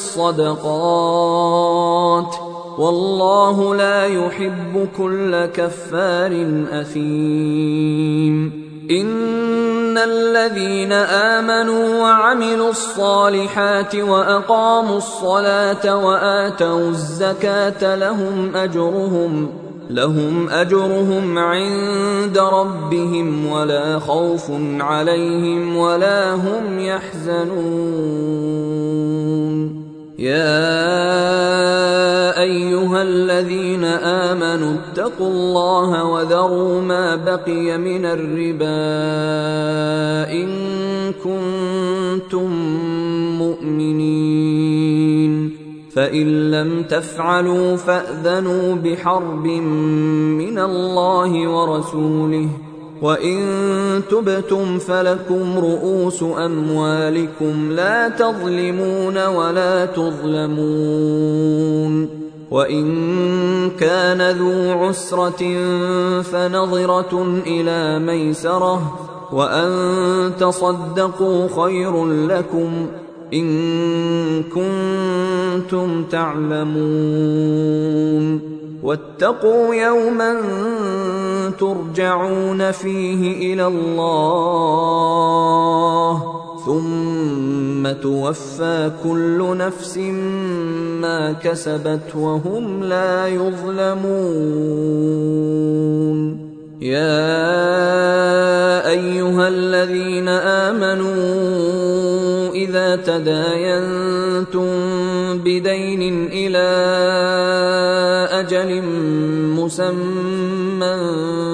الصدقات والله لا يحب كل كفار أثيم. إن الذين آمنوا وعملوا الصالحات وأقاموا الصلاة وآتوا الزكاة لهم أجرهم عند ربهم ولا خوف عليهم ولا هم يحزنون. يا أيها الذين آمنوا اتقوا الله وذروا ما بقي من الربا إن كنتم مؤمنين، فإن لم تفعلوا فأذنوا بحرب من الله ورسوله، وإن تبتم فلكم رؤوس أموالكم لا تظلمون ولا تظلمون. وإن كان ذو عسرة فنظرة إلى ميسرة، وأن تصدقوا خير لكم إن كنتم تعلمون. واتقوا يوما ترجعون فيه إلى الله ثم توفى كل نفس ما كسبت وهم لا يظلمون. يا أيها الذين آمنوا إذا تداينتم بدين إلى أجل مسمى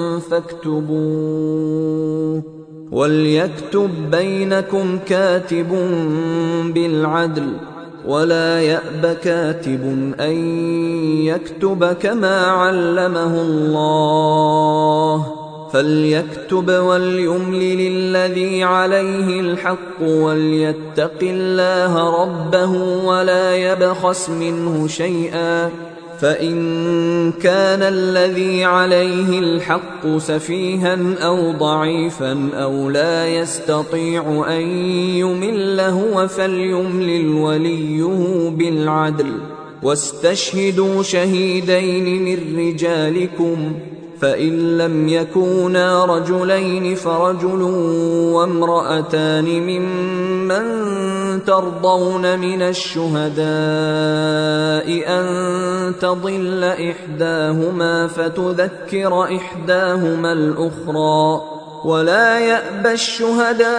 فاكتبوه، وليكتب بينكم كاتب بالعدل ولا يأب كاتب أن يكتب كما علمه الله، فليكتب وليملل الذي عليه الحق وليتق الله ربه ولا يبخس منه شيئا، فإن كان الذي عليه الحق سفيها أو ضعيفا أو لا يستطيع أن يمل هو فليملل وليه بالعدل، واستشهدوا شهيدين من رجالكم، فإن لم يكونا رجلين فرجل وامرأتان ممن ترضون من الشهداء أن تضل إحداهما فتذكر إحداهما الأخرى، ولا يأبى الشهداء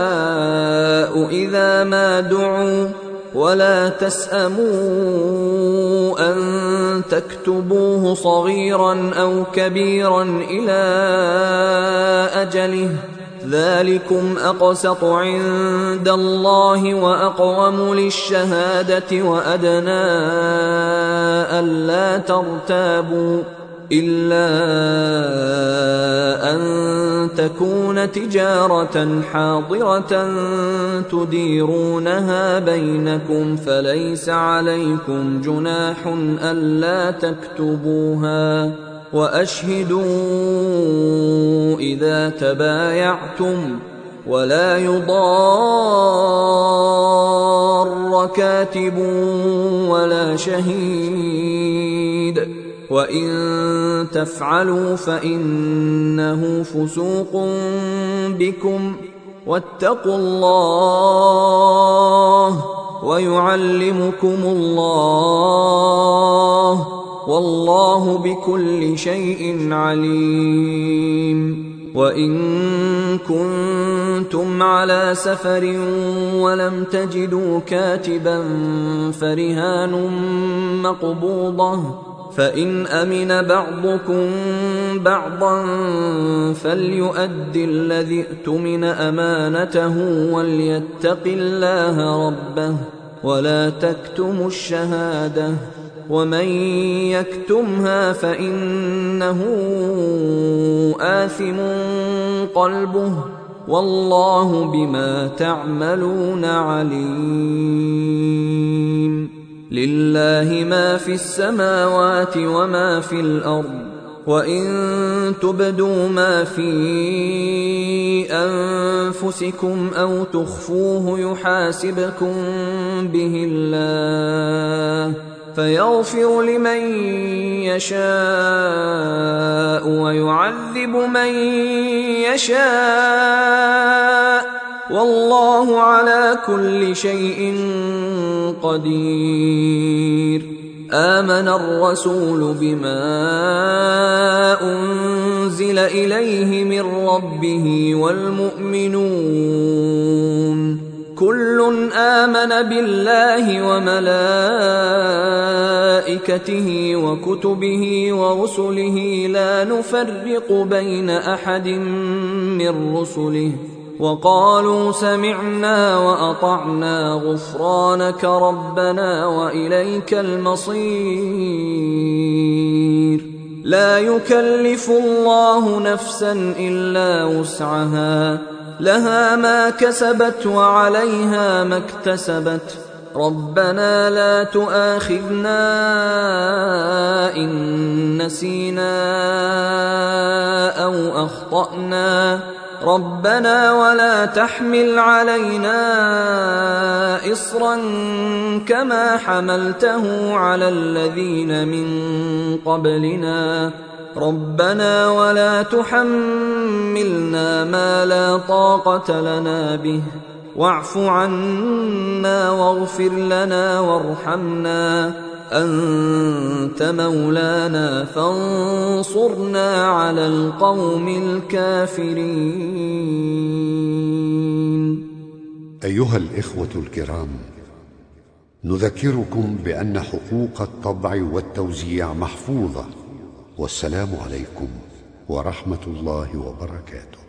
إذا ما دعوا، ولا تسأموا أن تكتبوه صغيرا أو كبيرا إلى أجله، ذلكم أقسط عند الله وأقوم للشهادة وأدنى ألا ترتابوا، إلا أن تكون تجارة حاضرة تديرونها بينكم فليس عليكم جناح ألا تكتبوها، وأشهدوا إذا تبايعتم، ولا يضار كاتب ولا شهيد، وإن تفعلوا فإنه فسوق بكم، واتقوا الله ويعلمكم الله، والله بكل شيء عليم. وإن كنتم على سفر ولم تجدوا كاتبا فرهان مقبوضة، فإن أمن بعضكم بعضا فليؤد الذي اؤتمن أمانته وليتق الله ربه ولا تكتموا الشهادة، ومن يكتمها فإنه آثم قلبه، والله بما تعملون عليم. لله ما في السماوات وما في الأرض، وإن تبدوا ما في أنفسكم أو تخفوه يحاسبكم به الله، فيغفر لمن يشاء ويعذب من يشاء، والله على كل شيء قدير. آمن الرسول بما أنزل إليه من ربه والمؤمنون كل آمن بالله وملائكته وكتبه ورسله لا نفرق بين أحد من رسله، وقالوا سمعنا وأطعنا غفرانك ربنا وإليك المصير. لا يكلف الله نفسا إلا وسعها، لها ما كسبت وعليها ما اكتسبت. ربنا لا تؤاخذنا إن نسينا أو أخطأنا، ربنا ولا تحمل علينا إصرا كما حملته على الذين من قبلنا، ربنا ولا تحملنا ما لا طاقة لنا به، واعف عنا واغفر لنا وارحمنا، أنت مولانا فانصرنا على القوم الكافرين. أيها الإخوة الكرام، نذكركم بأن حقوق الطبع والتوزيع محفوظة، والسلام عليكم ورحمة الله وبركاته.